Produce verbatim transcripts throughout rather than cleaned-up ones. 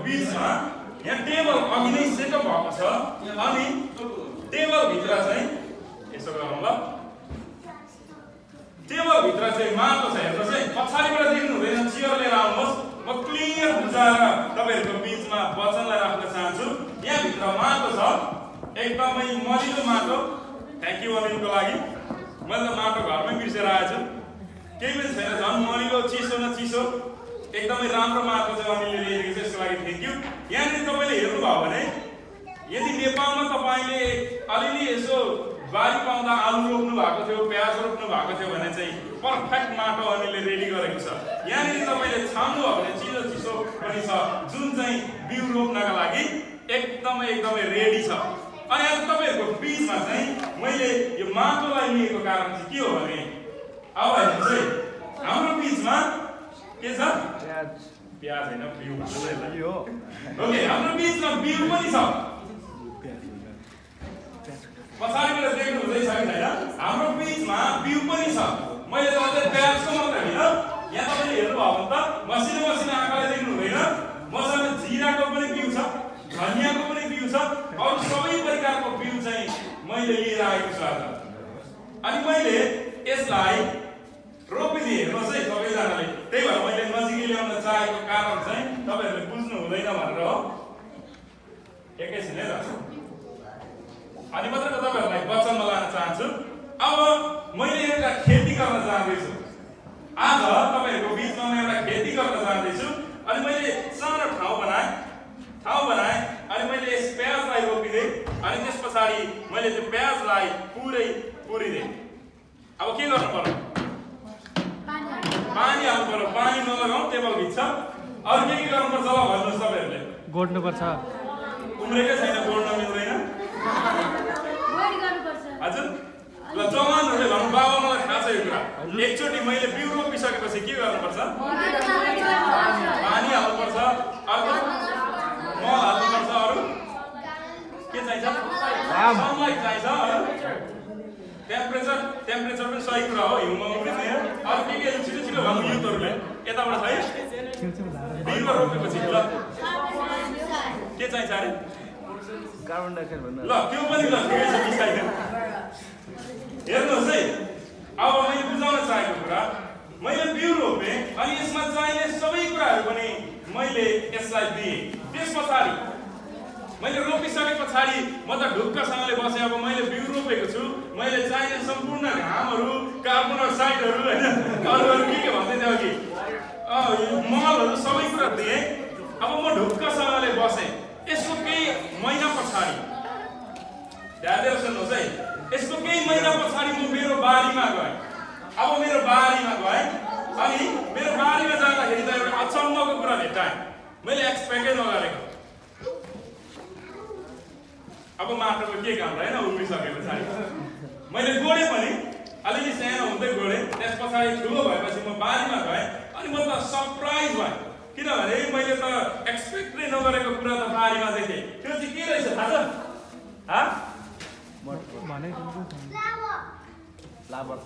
बीचमा यहाँ टेबल अघि नै सेटअप भएको छ अनि टेबल भित्र चाहिँ यसो गरौँ ल टेबल भित्र चाहिँ माटो छ हेर्नुहोस् है पछाडिबाट देख्नु हुँदैन चियर लिएर आउनुहोस् म क्लियर बुझाएर तपाईहरुको बीचमा वचनलाई राख्न चाहन्छु यहाँ भित्र माटो छ एकदमै मलिलो माटो थ्यांक यू अनिलको लागि मैले त माटो घरमै बिर्सेर आएछु केही पनि छैन झन् मलिलो चिसो न चिसो एकदमै राम्रो माटो चाहिँ अनिलले ल्याइदिएको छ यसको लागि थ्यांक यू यहाँनिर तपाईले हेर्नुभयो भने यदि नेपालमा तपाईले अलिअलि यसो बारी पाउँदा आलु रोप्नु भएको थियो प्याज रोप्नु भएको थियो भने चाहिँ पर्फेक्ट माटो अनिलले रेडी गरेको छ यहाँनिर तपाईले छाम्नु हो भने चिसो चिसो पनि छ जुन चाहिँ बिउ रोप्नका लागि एकदमै एकदमै रेडी छ अनि आज तपाईहरुको बीचमा चाहिँ मैले यो माटोलाई लिएको कारण चाहिँ के हो भने अब हेर्नुस् है हाम्रो बीचमा के छ प्याज प्याज हैन बिउ भन्नुलाई हो ओके हाम्रो बीचमा बिउ पनि छ पछाडिबाट देख्नु हुँदै छ कि छैन हाम्रो बीचमा बिउ पनि छ मैले त अझै प्याजको मात्र हैन यहाँ तपाईले हेर्नुभयो भने त मसिनो मसिनो आँखाले देख्नु हुँदैन मसँग जिराको पनि बिउ छ धनियाको पनि बिउ छ अरु सबै प्रकारको बिउ चाहिँ मैले लिएर आएको छु आज अनि मैले यसलाई रोपिदिए हेर्नुहोस् है सबैजनाले त्यही भएर मैले नजिकै ल्याउन चाहेको कारण चाहिँ तपाईहरुले बुझ्नु हुँदैन भनेर हो एकैछिन है ल अनि मात्र तपाईहरुलाई वचनमा लान चाहन्छु अब मैले एउटा खेती गर्न चाहन्छु आज तपाईहरुको बीचमा म एउटा खेती गर्न चाहन्छु अनि मैले सानो ठाउँ बनाए ठाउँ बनाए अनि मैले यस प्याजलाई रोपिदिए अनि त्यसपछि मैले त्यो प्याजलाई पुरै पुरिदिए अब के गर्नु पर्यो पानी हाल्नु पर्यो पानी नलगाउँ टेबल भित्र अरु के के गर्नु पर्छ ल भन्नुस् तपाईहरुले गोड्नु पर्छ उम्रेकै छैन गोड्न मिल्दैन हजुर ल जवानहरुले भन्नु बाबा मलाई थाहा छ यो कुरा एकचोटी मैले बिउ रोपिसकेपछि के गर्नुपर्छ पानी हाल्नुपर्छ अर्को मल हाल्नुपर्छ अरु के चाहिन्छ सनलाइट चाहिन्छ टेम्परेचर टेम्परेचर पनि सही कुरा हो हिउँमा उम्रिँदैन अरु के के छिटो छिटो भन्नु युथहरुले यताबाट है बिउ रोपेपछि ल के चाहिन्छ अरे कार्बन डाइअक्साइड भन्नु ल त्यो पनि ल ठिकै छ मिसाइदैन हेर्नुहोस् है अब मैले बुझाउन चाहेको कुरा मैले बिउ रोपे अनि यसमा चाहिने सबै कुराहरु पनि मैले यसलाई दिए त्यसपछि मैले रोपिसके पछाडी म त ढुक्कसँगले बसे अब मैले बिउ रोपेको छु मैले चाहिने सम्पूर्ण घामहरु कार्बन डाइअक्साइडहरु हैन अरु अरु के के भन्दै थियो कि अ मलहरु सबै कुरा दिए अब म ढुक्कसँगले बसे यसको केही महिना पछाडी ध्यान दिएर सुन्नुहोस् है यसको केही महिना पछाडी म मेरो बारीमा गए अब मेरो बारीमा गए अनि मेरो बारीमा जाँदाखेरि त एउटा अचम्मको कुरा भेटाए मैले एक्सपेक्टै नगरेको अब माटोको के काम रहेन उम्रिसके पछाडी मैले गोडे पनि अलिअलि सानो हुँदै गोडे त्यस पछाडी ठुलो भएपछि म बारीमा गए अनि म त सरप्राइज भएँ किनभने मैले त एक्सपेक्टै नगरेको कुरा त बारीमा देखेँ त्यो चाहिँ के रहेछ थाहा छ हा भने लाबर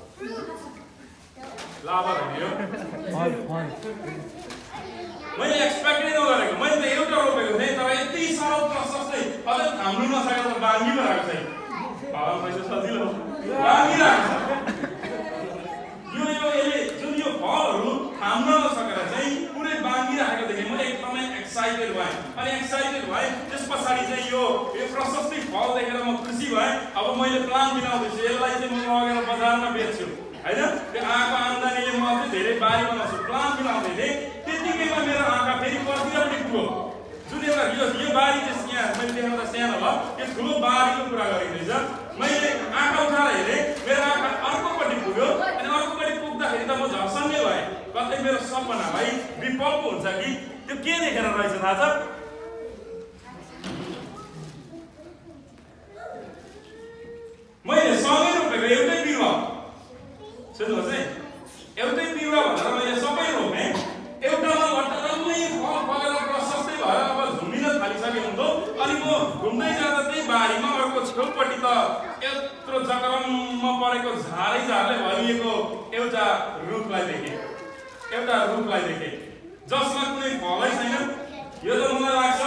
लाबर हो फल फल मैले एक्सपेक्टै नगरेको मैले त एउटा रोपेको थिएँ तर यति सरल प्रशस्तै अझै थाम्नु नसकेर त बाँगिरहेको छ बाबा पैसा सजिलो बाँगिरहेको छ यो यो यसले जुन यो फलहरु थाम्न नसकेर चाहिँ पुरै बाँगिरहेको देखेँ म एकदमै एक्साइटेड भएँ अनि एक्साइटेड भएँ त्यसपछि चाहिँ यो यो प्रशस्तै फल देखेर म खुसी भएँ अब मैले प्लान बनाउँदैछु यसलाई चाहिँ म लगेर बजारमा बेच्छु हैन त्यो आँखा आम्दानीले म अझै धेरै बारी बनाउँछु प्लान बनाउँदै थिएँ त्यतिकैमा मेरो आँखा फेरि पर्तिरपट्टि पुग्यो जुन एउटा यो यो बारी चाहिँ यहाँ मैले देखाउँदा सानो भयो यो ठुलो बारीको कुरा गरिँदैछ मैले आँखा उठाएर हेरेँ मेरो आँखा अर्कोपट्टि पुग्यो अनि अर्कोपट्टि पुग्दाखेरि त म झसङ्गै भएँ कतै मेरो सपना है विफल पो हुन्छ कि त्यो के देखेर रहेछ थाहा छ मैले सँगै रोपेको एउटै बिरुवा सुन्नुहोस् है एउटै बिरुवा भनेर मैले सबै रोपेँ एउटामा घट्टमै फल फलेर प्रशस्तै भएर अब झुमिन थालिसके हुँदो अनि म घुम्दै जाँदा त्यही बारीमा अर्को छेउपट्टि त यत्रो जकरममा परेको झारै झारले भरिएको एउटा रुखलाई देखेँ एउटा रुखलाई देखेँ जसमा कुनै फलै छैन यो त मलाई लाग्छ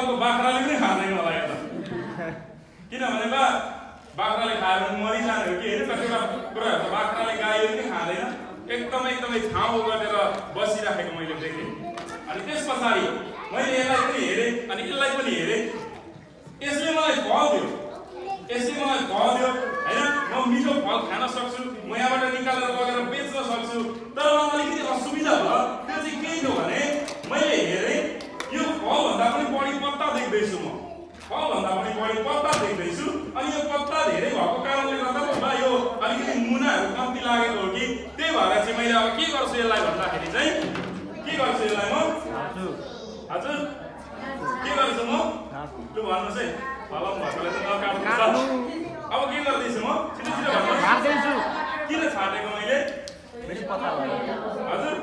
नेपालको बाख्राले पनि खाँदैन मलाई त किनभने बा बाख्राले खाएर पनि मरिजाने हो कि होइन कतिवटा कुराहरू त बाख्राले गाईले पनि खाँदैन एकदमै एकदमै छाउ गरेर बसिराखेको मैले देखेँ अनि त्यस पछाडि मैले यसलाई पनि हेरेँ अनि यसलाई पनि हेरेँ यसले मलाई फल दियो यसले मलाई फल दियो होइन म मिठो फल खान सक्छु म यहाँबाट निकालेर लगेर बेच्न सक्छु तर मलाई अलिकति असुविधा भयो त्यो चाहिँ के थियो भने मैले हेरेँ यो फलभन्दा पनि बढी पत्ता देख्दैछु म फलभन्दा पनि बढी पत्ता देख्दैछु अनि यो पत्ता धेरै भएको कारणले गर्दा होला यो अलिकति मुनाहरू कम्ती लागेको हो कि त्यही भएर चाहिँ मैले अब के गर्छु यसलाई भन्दाखेरि चाहिँ के गर्छु यसलाई म हजुर के गर्छु म लु भन्नुहोस् है फलाम भएकोले त नकाट्नु अब के गर्दैछु म छिटो छिटो भन्नुहोस् किन छाटेको मैले हजुर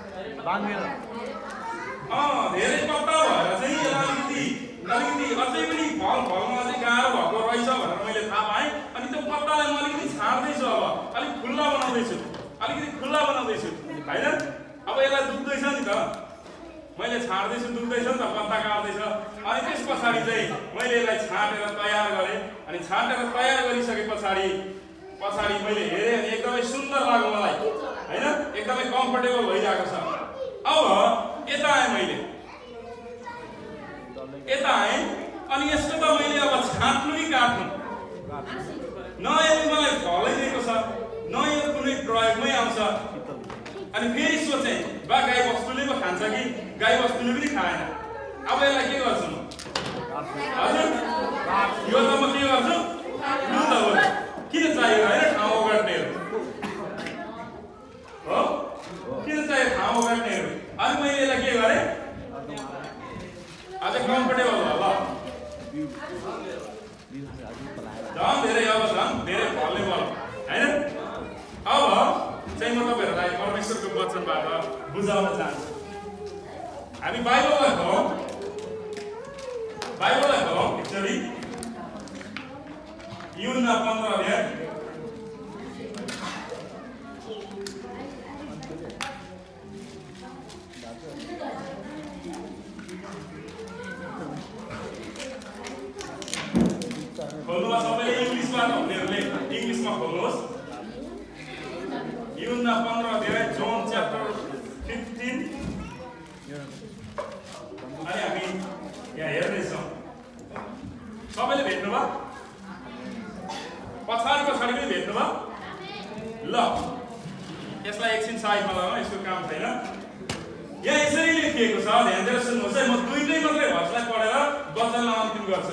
अँ धेरै पत्ता भएर चाहिँ यसलाई अलिकति अलिकति अझै पनि फल फलमा चाहिँ गाह्रो भएको रहेछ भनेर मैले थाहा पाएँ अनि त्यो पत्तालाई म अलिकति छाड्दैछु अब अलिक खुल्ला बनाउँदैछु अलिकति खुल्ला बनाउँदैछु होइन अब यसलाई दुख्दैछ नि त मैले छाड्दैछु दुख्दैछ नि त पत्ता काट्दैछ अनि त्यस पछाडि चाहिँ मैले यसलाई छाटेर तयार गरेँ अनि छाटेर तयार गरिसके पछाडि पछाडि मैले हेरेँ अनि एकदमै सुन्दर लाग्यो मलाई होइन एकदमै कम्फर्टेबल भइरहेको छ अब यता आएँ मैले यता आएँ अनि यसको त मैले अब छाट्नु कि काट्नु न यसले मलाई फलै दिएको छ न यो कुनै प्रयोगमै आउँछ अनि फेरि सोचेँ बा गाई वस्तुले पो खान्छ कि गाई वस्तुले पनि खाएन अब यसलाई के गर्छु म हजुर यो त म के गर्छु लु त हो किन चाहियो होइन ठाउँ ओगट्नेहरू हो किन चाहियो ठाउँ ओगट्नेहरू अनि मैले यसलाई के गरेँ अझै कम्फर्टेबल भयो ल झन् धेरै अब झन् धेरै फल्ने भयो होइन अब चाहिँ म तपाईँहरूलाई परमेश्वरको वचनबाट बुझाउन चाहन्छु हामी बाइबललाई पढौँ बाइबललाई पढौँ एकचोटि यूहन्ना पन्ध्र अध्याय खोल्नुहोस् सबैले इङ्ग्लिसबाट हुनेहरूले इङ्ग्लिसमा खोल्नुहोस् यूहन्ना पन्ध्र अध्याय जोन च्याप्टर फिफ्टिन अनि हामी यहाँ हेर्दैछौँ सबैले भेट्नुभयो पछाडि पछाडि पनि भेट्नुभयो ल यसलाई एकछिन साइडमा लगाउँ यसको काम छैन यहाँ यसरी लेखिएको छ ध्यान दिएर सुन्नुहोस् है म दुईटै मात्रै भर्सलाई पढेर वचनलाई अन्तिम गर्छु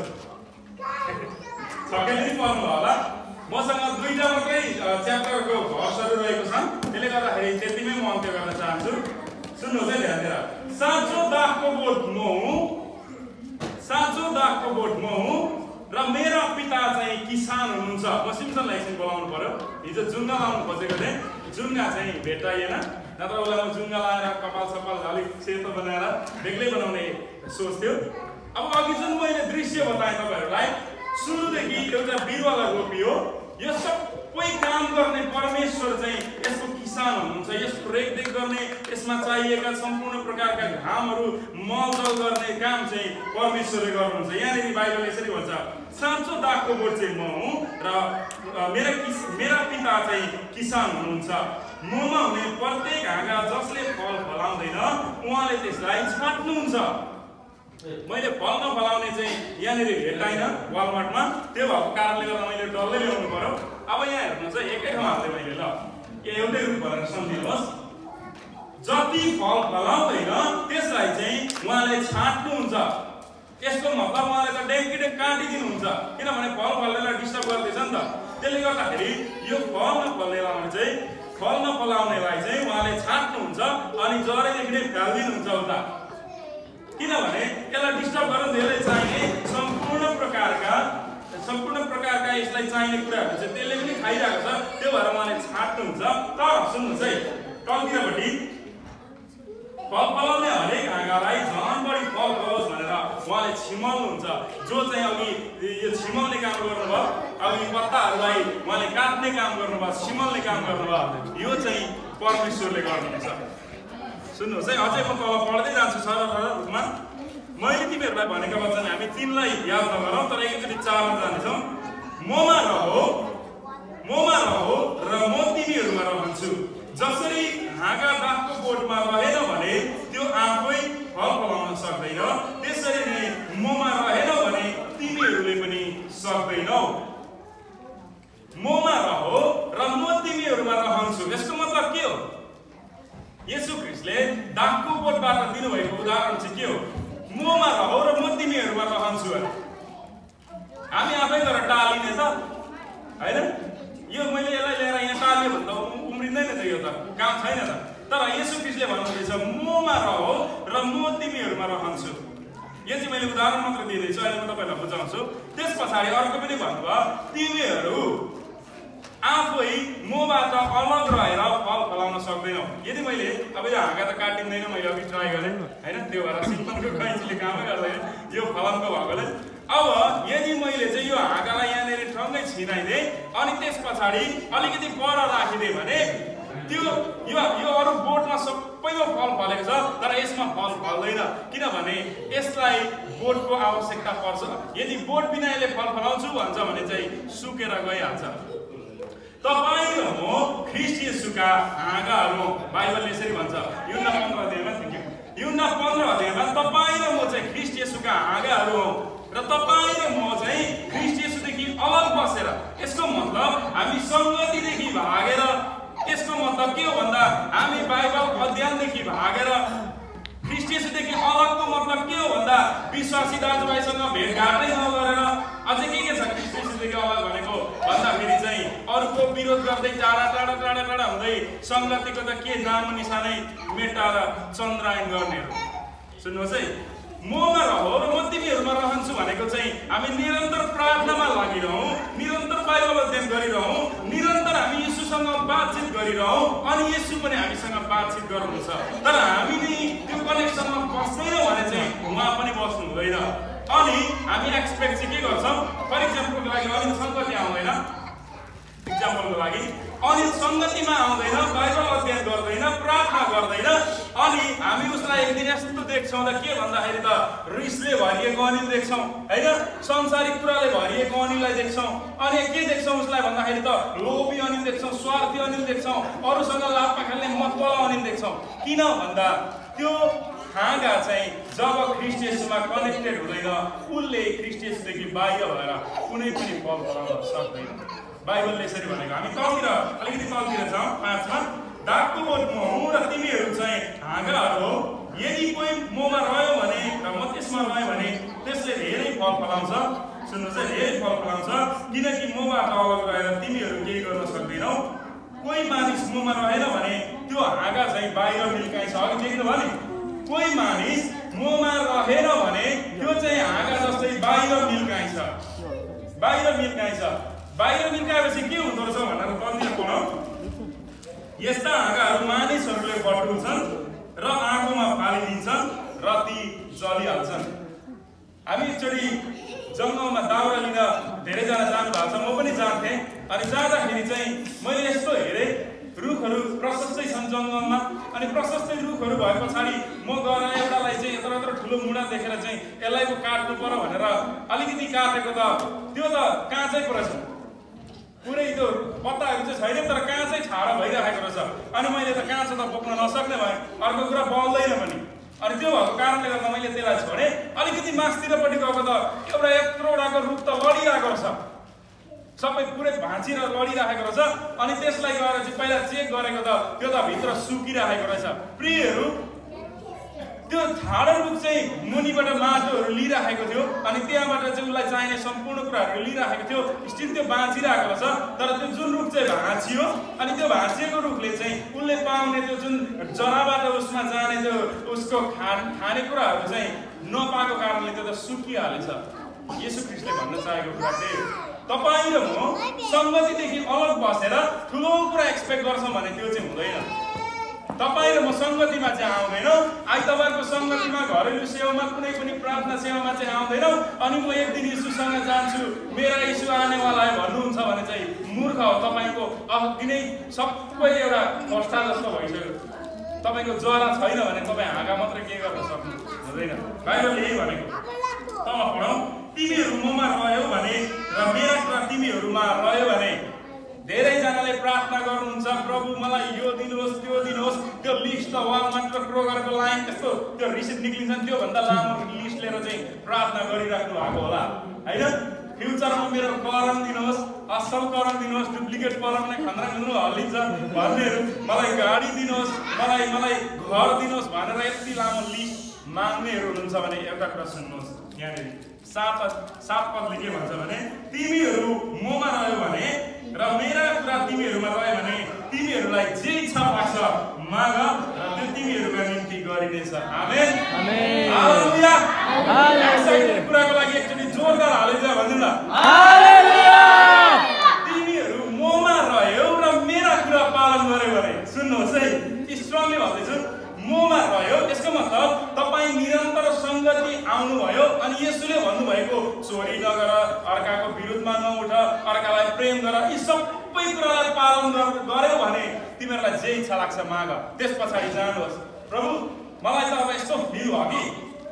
सबैले पनि पढ्नु होला मसँग दुईटा मात्रै च्याप्टरको भर्सहरू रहेको छन् त्यसले गर्दाखेरि त्यतिमै म अन्त्य गर्न चाहन्छु सुन्नुहोस् है ध्यान दिएर साँचो दागको बोट म हुँ साँचो दागको बोट म हुँ र मेरा पिता चाहिँ किसान हुनुहुन्छ म सिम्सनलाई एकछिन बोलाउनु पर्यो हिजो जुङ्गा लाउनु खोजेको थिएँ जुङ्गा चाहिँ भेटाइएन नत्र उसलाई म जुङ्गा लाएर कपाल सपाल अलिक सेतो बनाएर बेग्लै बनाउने सोच थियो अब अघि जुन मैले दृश्य बताएँ तपाईँहरूलाई सुरुदेखि एउटा बिरुवालाई रोपियो यो सबै काम गर्ने परमेश्वर चाहिँ यसको किसान हुनुहुन्छ यसको रेखदेख गर्ने यसमा चाहिएका सम्पूर्ण प्रकारका घामहरू मलजल गर्ने काम चाहिँ परमेश्वरले गर्नुहुन्छ यहाँनिर बाइबलले यसरी भन्छ साँचो दागको बोट चाहिँ म हुँ र मेरा किस मेरा पिता चाहिँ किसान हुनुहुन्छ ममा हुने प्रत्येक हाँगा जसले फल फलाउँदैन उहाँले त्यसलाई छाट्नुहुन्छ मैले फल नफलाउने चाहिँ यहाँनिर भेटाइनँ वालमार्टमा त्यो भएको कारणले गर्दा मैले डल्लै ल्याउनु पर्यो अब यहाँ हेर्नुहोस् है एकै ठाउँ हाल्दै मैले ल एउटै रूप भनेर सम्झिनुहोस् जति फल फलाउँदैन त्यसलाई चाहिँ उहाँले छाट्नुहुन्छ यसको मतलब उहाँले त डेङ्किटे काटिदिनुहुन्छ किनभने फल फल्नेलाई डिस्टर्ब गर्दैछ नि त त्यसले गर्दाखेरि यो फल नफल्नेलाई चाहिँ फल नफलाउनेलाई चाहिँ उहाँले छाट्नुहुन्छ अनि जरादेखि नै फ्यालिदिनुहुन्छ उता किनभने यसलाई डिस्टर्ब गर्न धेरै चाहिने सम्पूर्ण प्रकारका सम्पूर्ण प्रकारका यसलाई चाहिने कुराहरू चाहिँ त्यसले पनि खाइरहेको छ त्यो भएर उहाँले छाट्नुहुन्छ तर सुन्नुहोस् है तलतिरपट्टि फल फलाउने हरेक हाँगालाई झन् बढी फल फलोस् भनेर उहाँले छिमाल्नुहुन्छ जो चाहिँ अघि यो छिमाल्ने काम गर्नुभयो अघि पत्ताहरूलाई उहाँले काट्ने काम गर्नुभयो छिमाल्ने काम गर्नुभयो यो चाहिँ परमेश्वरले गर्नुहुन्छ सुन्नुहोस् है अझै म तल पढ्दै जान्छु सरल सरल रूपमा मैले तिमीहरूलाई भनेका वचन हामी तिनलाई याद नगरौँ तर एकचोटि चारमा जानेछौँ। ममा रहो ममा रहो र म तिमीहरूमा रहन्छु। जसरी हाँगा दाखको बोटमा रहेन भने त्यो आफै फल फलाउन सक्दैन, त्यसरी नै ममा रहेन भने तिमीहरूले पनि सक्दैनौ। ममा रहो र म तिमीहरूमा रहन्छु, यसको मतलब के हो? येशू ख्रीष्टले दाखको बोटबाट दिनुभएको उदाहरण चाहिँ के हो? ममा रहो र म तिमीहरूमा रहन्छु अरे। हामी आफै गरेर टालिने त हैन? यो मैले यसलाई लिएर यहाँ टाल्यो भन्दा उम्रिँदैन त, यो त काम छैन त। तर येशू ख्रीष्टले भन्नुहुँदैछ ममा रहो र म तिमीहरूमा रहन्छु। यो चाहिँ मैले उदाहरण मात्र दिँदैछु, अहिले म तपाईँलाई बुझाउँछु। त्यस पछाडि अर्को पनि भन्नुभयो, तिमीहरू आफै मबाट अलग रहेर फल फलाउन सक्दैनौ। यदि मैले अब यो हाँगा त काटिँदैन, मैले अघि ट्राई गरेँ हैन, त्यो भएर सिम्पलको कैँचीले कामै गर्दैन यो फलामको भएकोले। अब यदि मैले चाहिँ यो हाँगालाई यहाँनिर ठङ्गै छिनाइदिएँ अनि त्यस पछाडि अलिकति पर राखिदिएँ भने त्यो यो यो अरू बोटमा सबैमा फल फलेको छ तर यसमा फल फल्दैन, किनभने यसलाई बोटको आवश्यकता पर्छ। यदि बोट बिना यसले फल फलाउँछु भन्छ भने चाहिँ सुकेर गइहाल्छ। तपाईँ र म ख्रीष्ट येशूका हाँगाहरू हौँ। बाइबलले यसरी भन्छ युहन्ना पन्ध्र अध्यायमा, युहन्ना पन्ध्र अध्यायमा तपाईँ र म चाहिँ ख्रीष्ट येशूका हाँगाहरू हौँ र तपाईँ र म चाहिँ ख्रीष्ट येशूदेखि अलग बसेर, यसको मतलब हामी सङ्गतिदेखि भागेर, यसको मतलब के हो भन्दा हामी बाइबल अध्ययनदेखि भागेर, ख्रीष्ट येशूदेखि अलगको मतलब के हो भन्दा विश्वासी दाजुभाइसँग भेटघाटै नगरेर, अझै के के छ ख्रीष्ट येशूदेखि अलग भनेको भन्दाखेरि चाहिँ अरूको विरोध गर्दै टाढा टाढा टाढा टाढा हुँदै सङ्गतिको त के नाम निशानै मेटाएर चन्द्रायन गर्नेहरू। सुन्नुहोस् है, ममा रहो र म तिमीहरूमा रहन्छु भनेको चाहिँ हामी निरन्तर प्रार्थनामा लागिरहौँ, निरन्तर बाइबल अध्ययन गरिरहौँ, निरन्तर हामी येशूसँग बातचित गरिरहौँ अनि येशू पनि हामीसँग बातचित गर्नुहुन्छ। तर हामी नै त्यो कनेक्सनमा बस्दैनौँ भने चाहिँ उहाँ पनि बस्नु हुँदैन। अनि हामी एक्सपेक्ट चाहिँ के गर्छौँ? फर इक्जाम्पलको लागि अलिक सङ्गति आउँदैन, इक्जाम्पलको लागि अनि सङ्गतिमा आउँदैन, बाइबल अध्ययन गर्दैन, प्रार्थना गर्दैन, अनि हामी उसलाई एक दिन यस्तो देख्छौँ त के भन्दाखेरि त रिसले भरिएको अनिल देख्छौँ होइन, संसारिक कुराले भरिएको अनिललाई देख्छौँ। अनि के देख्छौँ उसलाई भन्दाखेरि त लोभी अनिल देख्छौँ, स्वार्थी अनिल देख्छौँ, अरूसँग लाप्पा खेल्ने मतवाला अनिल देख्छौँ। किन भन्दा त्यो हाँगा चाहिँ जब ख्रीष्ट येशूमा कनेक्टेड हुँदैन उसले ख्रीष्ट येशूदेखि बाहिर भएर कुनै पनि फल फलाउन सक्दैन। बाइबलले यसरी भनेको। हामी तलतिर अलिकति तलतिर छौँ पाँचमा, दागको बोट म हुँ र तिमीहरू चाहिँ हाँगाहरू हो। यदि कोही ममा रह्यो भने र म त्यसमा रह्यो भने त्यसले धेरै फल फलाउँछ। सुन्नुहोस् है, धेरै फल फलाउँछ, किनकि मबाट अलग रहेर तिमीहरू केही गर्न सक्दैनौ। कोही मानिस ममा रहेन भने त्यो हाँगा चाहिँ बाहिर मिल्काइन्छ। अघि देख्नुभयो नि, कोही मानिस ममा रहेन भने त्यो चाहिँ हाँगा जस्तै बाहिर मिल्काइन्छ, बाहिर मिल्काइन्छ। बाहिर मिल्काएपछि के हुँदो रहेछ भनेर तलतिर पढौँ। यस्ता हाँगाहरू मानिसहरूले बटुल्छन् र आगोमा फालिदिन्छन् र ती जलिहाल्छन्। हामी एकचोटि जङ्गलमा दाउरा लिन धेरैजना जानु भएको छ, म पनि जान्थेँ। अनि जाँदाखेरि चाहिँ मैले यस्तो हेरेँ, रुखहरू प्रशस्तै छन् जङ्गलमा, अनि प्रशस्तै रुखहरू भए पछाडि म गएर एउटालाई चाहिँ यत्रो यत्रो ठुलो मुढा देखेर चाहिँ यसलाई पो काट्नु पर्यो भनेर अलिकति काटेको त त्यो त काँचै परेछ, पुरै त्यो पत्ताहरू चाहिँ छैन तर काँचै छाडा भइरहेको रहेछ। अनि मैले त काँचो त बोक्न नसक्ने भएँ, अर्को कुरा बल्दैन पनि। अनि त्यो भएको कारणले गर्दा मैले त्यसलाई छोडेँ। अलिकति मास्तिरपट्टि गएको त एउटा यत्रोवटाको रुख त लडिरहेको रहेछ, सबै पुरै भाँचिएर लडिरहेको रहेछ। अनि त्यसलाई गएर चाहिँ पहिला चेक गरेको त त्यो त भित्र सुकिरहेको रहेछ। प्रियहरू, त्यो झाडा रुख चाहिँ मुनिबाट माटोहरू लिइरहेको थियो अनि त्यहाँबाट चाहिँ उसलाई चाहिने सम्पूर्ण कुराहरू लिइरहेको थियो। स्टिल त्यो बाँचिरहेको रहेछ, तर त्यो जुन रुख चाहिँ भाँचियो अनि त्यो भाँचिएको रुखले चाहिँ उसले पाउने त्यो जुन जराबाट उसमा जाने त्यो उसको खा खानेकुराहरू चाहिँ नपाएको कारणले त्यो त सुकिहालेछ। येशू ख्रीष्टले भन्न चाहेको कुरा त्यही हो। तपाईँ र म सङ्गतिदेखि अलग बसेर ठुलो कुरा एक्सपेक्ट गर्छौँ भने त्यो चाहिँ हुँदैन। तपाईँ र म सङ्गतिमा चाहिँ आउँदैनौँ, आइतबारको सङ्गतिमा घरेलु सेवामा कुनै पनि प्रार्थना सेवामा चाहिँ आउँदैनौँ। अनि म एक दिन यीशुसँग जान्छु, मेरा यीशु आनेवाला है भन्नुहुन्छ भने चाहिँ मूर्ख हो। तपाईँको अघि नै सबै एउटा फस्टा जस्तो भइसक्यो। तपाईँको जरा छैन भने तपाईँ हाँगा मात्रै के गर्न सक्नु हुँदैन। बाइबलले यही भनेको। तल पढौँ, तिमीहरू ममा रह्यौ भने र मेरा कुरा तिमीहरूमा रह्यो भने। धेरैजनाले प्रार्थना गर्नुहुन्छ, प्रभु मलाई यो दिनुहोस् त्यो दिनुहोस्, त्यो लिस्ट त वाल मात्र क्रोगरको लाइन त्यस्तो त्यो रिसिप्ट निक्लिन्छ नि, त्योभन्दा लामो लिस्ट लिएर चाहिँ प्रार्थना गरिराख्नु भएको होला होइन। फ्युचरमा मेरो करम दिनुहोस्, असल करम दिनुहोस्, डुप्लिकेट करम नै खन्द्रा खन्द्रु हल्लिन्छ भन्नेहरू, मलाई गाडी दिनुहोस्, मलाई मलाई घर दिनुहोस् भनेर यति लामो लिस्ट माग्नेहरू हुनुहुन्छ भने एउटा कुरा सुन्नुहोस्। यहाँनिर सात सात पदले के भन्छ भने, तिमीहरू ममा रह्यो भने र मेरा कुरा तिमीहरूमा रह्यो भने तिमीहरूलाई जे इच्छा लाग्छ माग र त्यो तिमीहरूका निम्ति गरिनेछ। आमेन आमेन हालेलुया। हालेलुया। कुराको लागि एकचोटि जोरदार हालेलुया भनिदिनु न। हालेलुया। तिमीहरू ममा रह्यौ र मेरा कुरा पालन गर्यो भने, सुन्नुहोस् है, स्ट्रङली भन्दैछु, ममा रह्यो यसको मतलब तपाईँ निरन्तर सङ्गति आउनुभयो अनि यसुले भन्नुभएको चोरी नगर, अर्काको विरुद्धमा नउठ, अर्कालाई प्रेम गर, यी सबै कुरालाई पालन गर्यो भने तिमीहरूलाई जे इच्छा लाग्छ माग। त्यस पछाडि जानुहोस्, प्रभु मलाई त अब यस्तो फिल भयो कि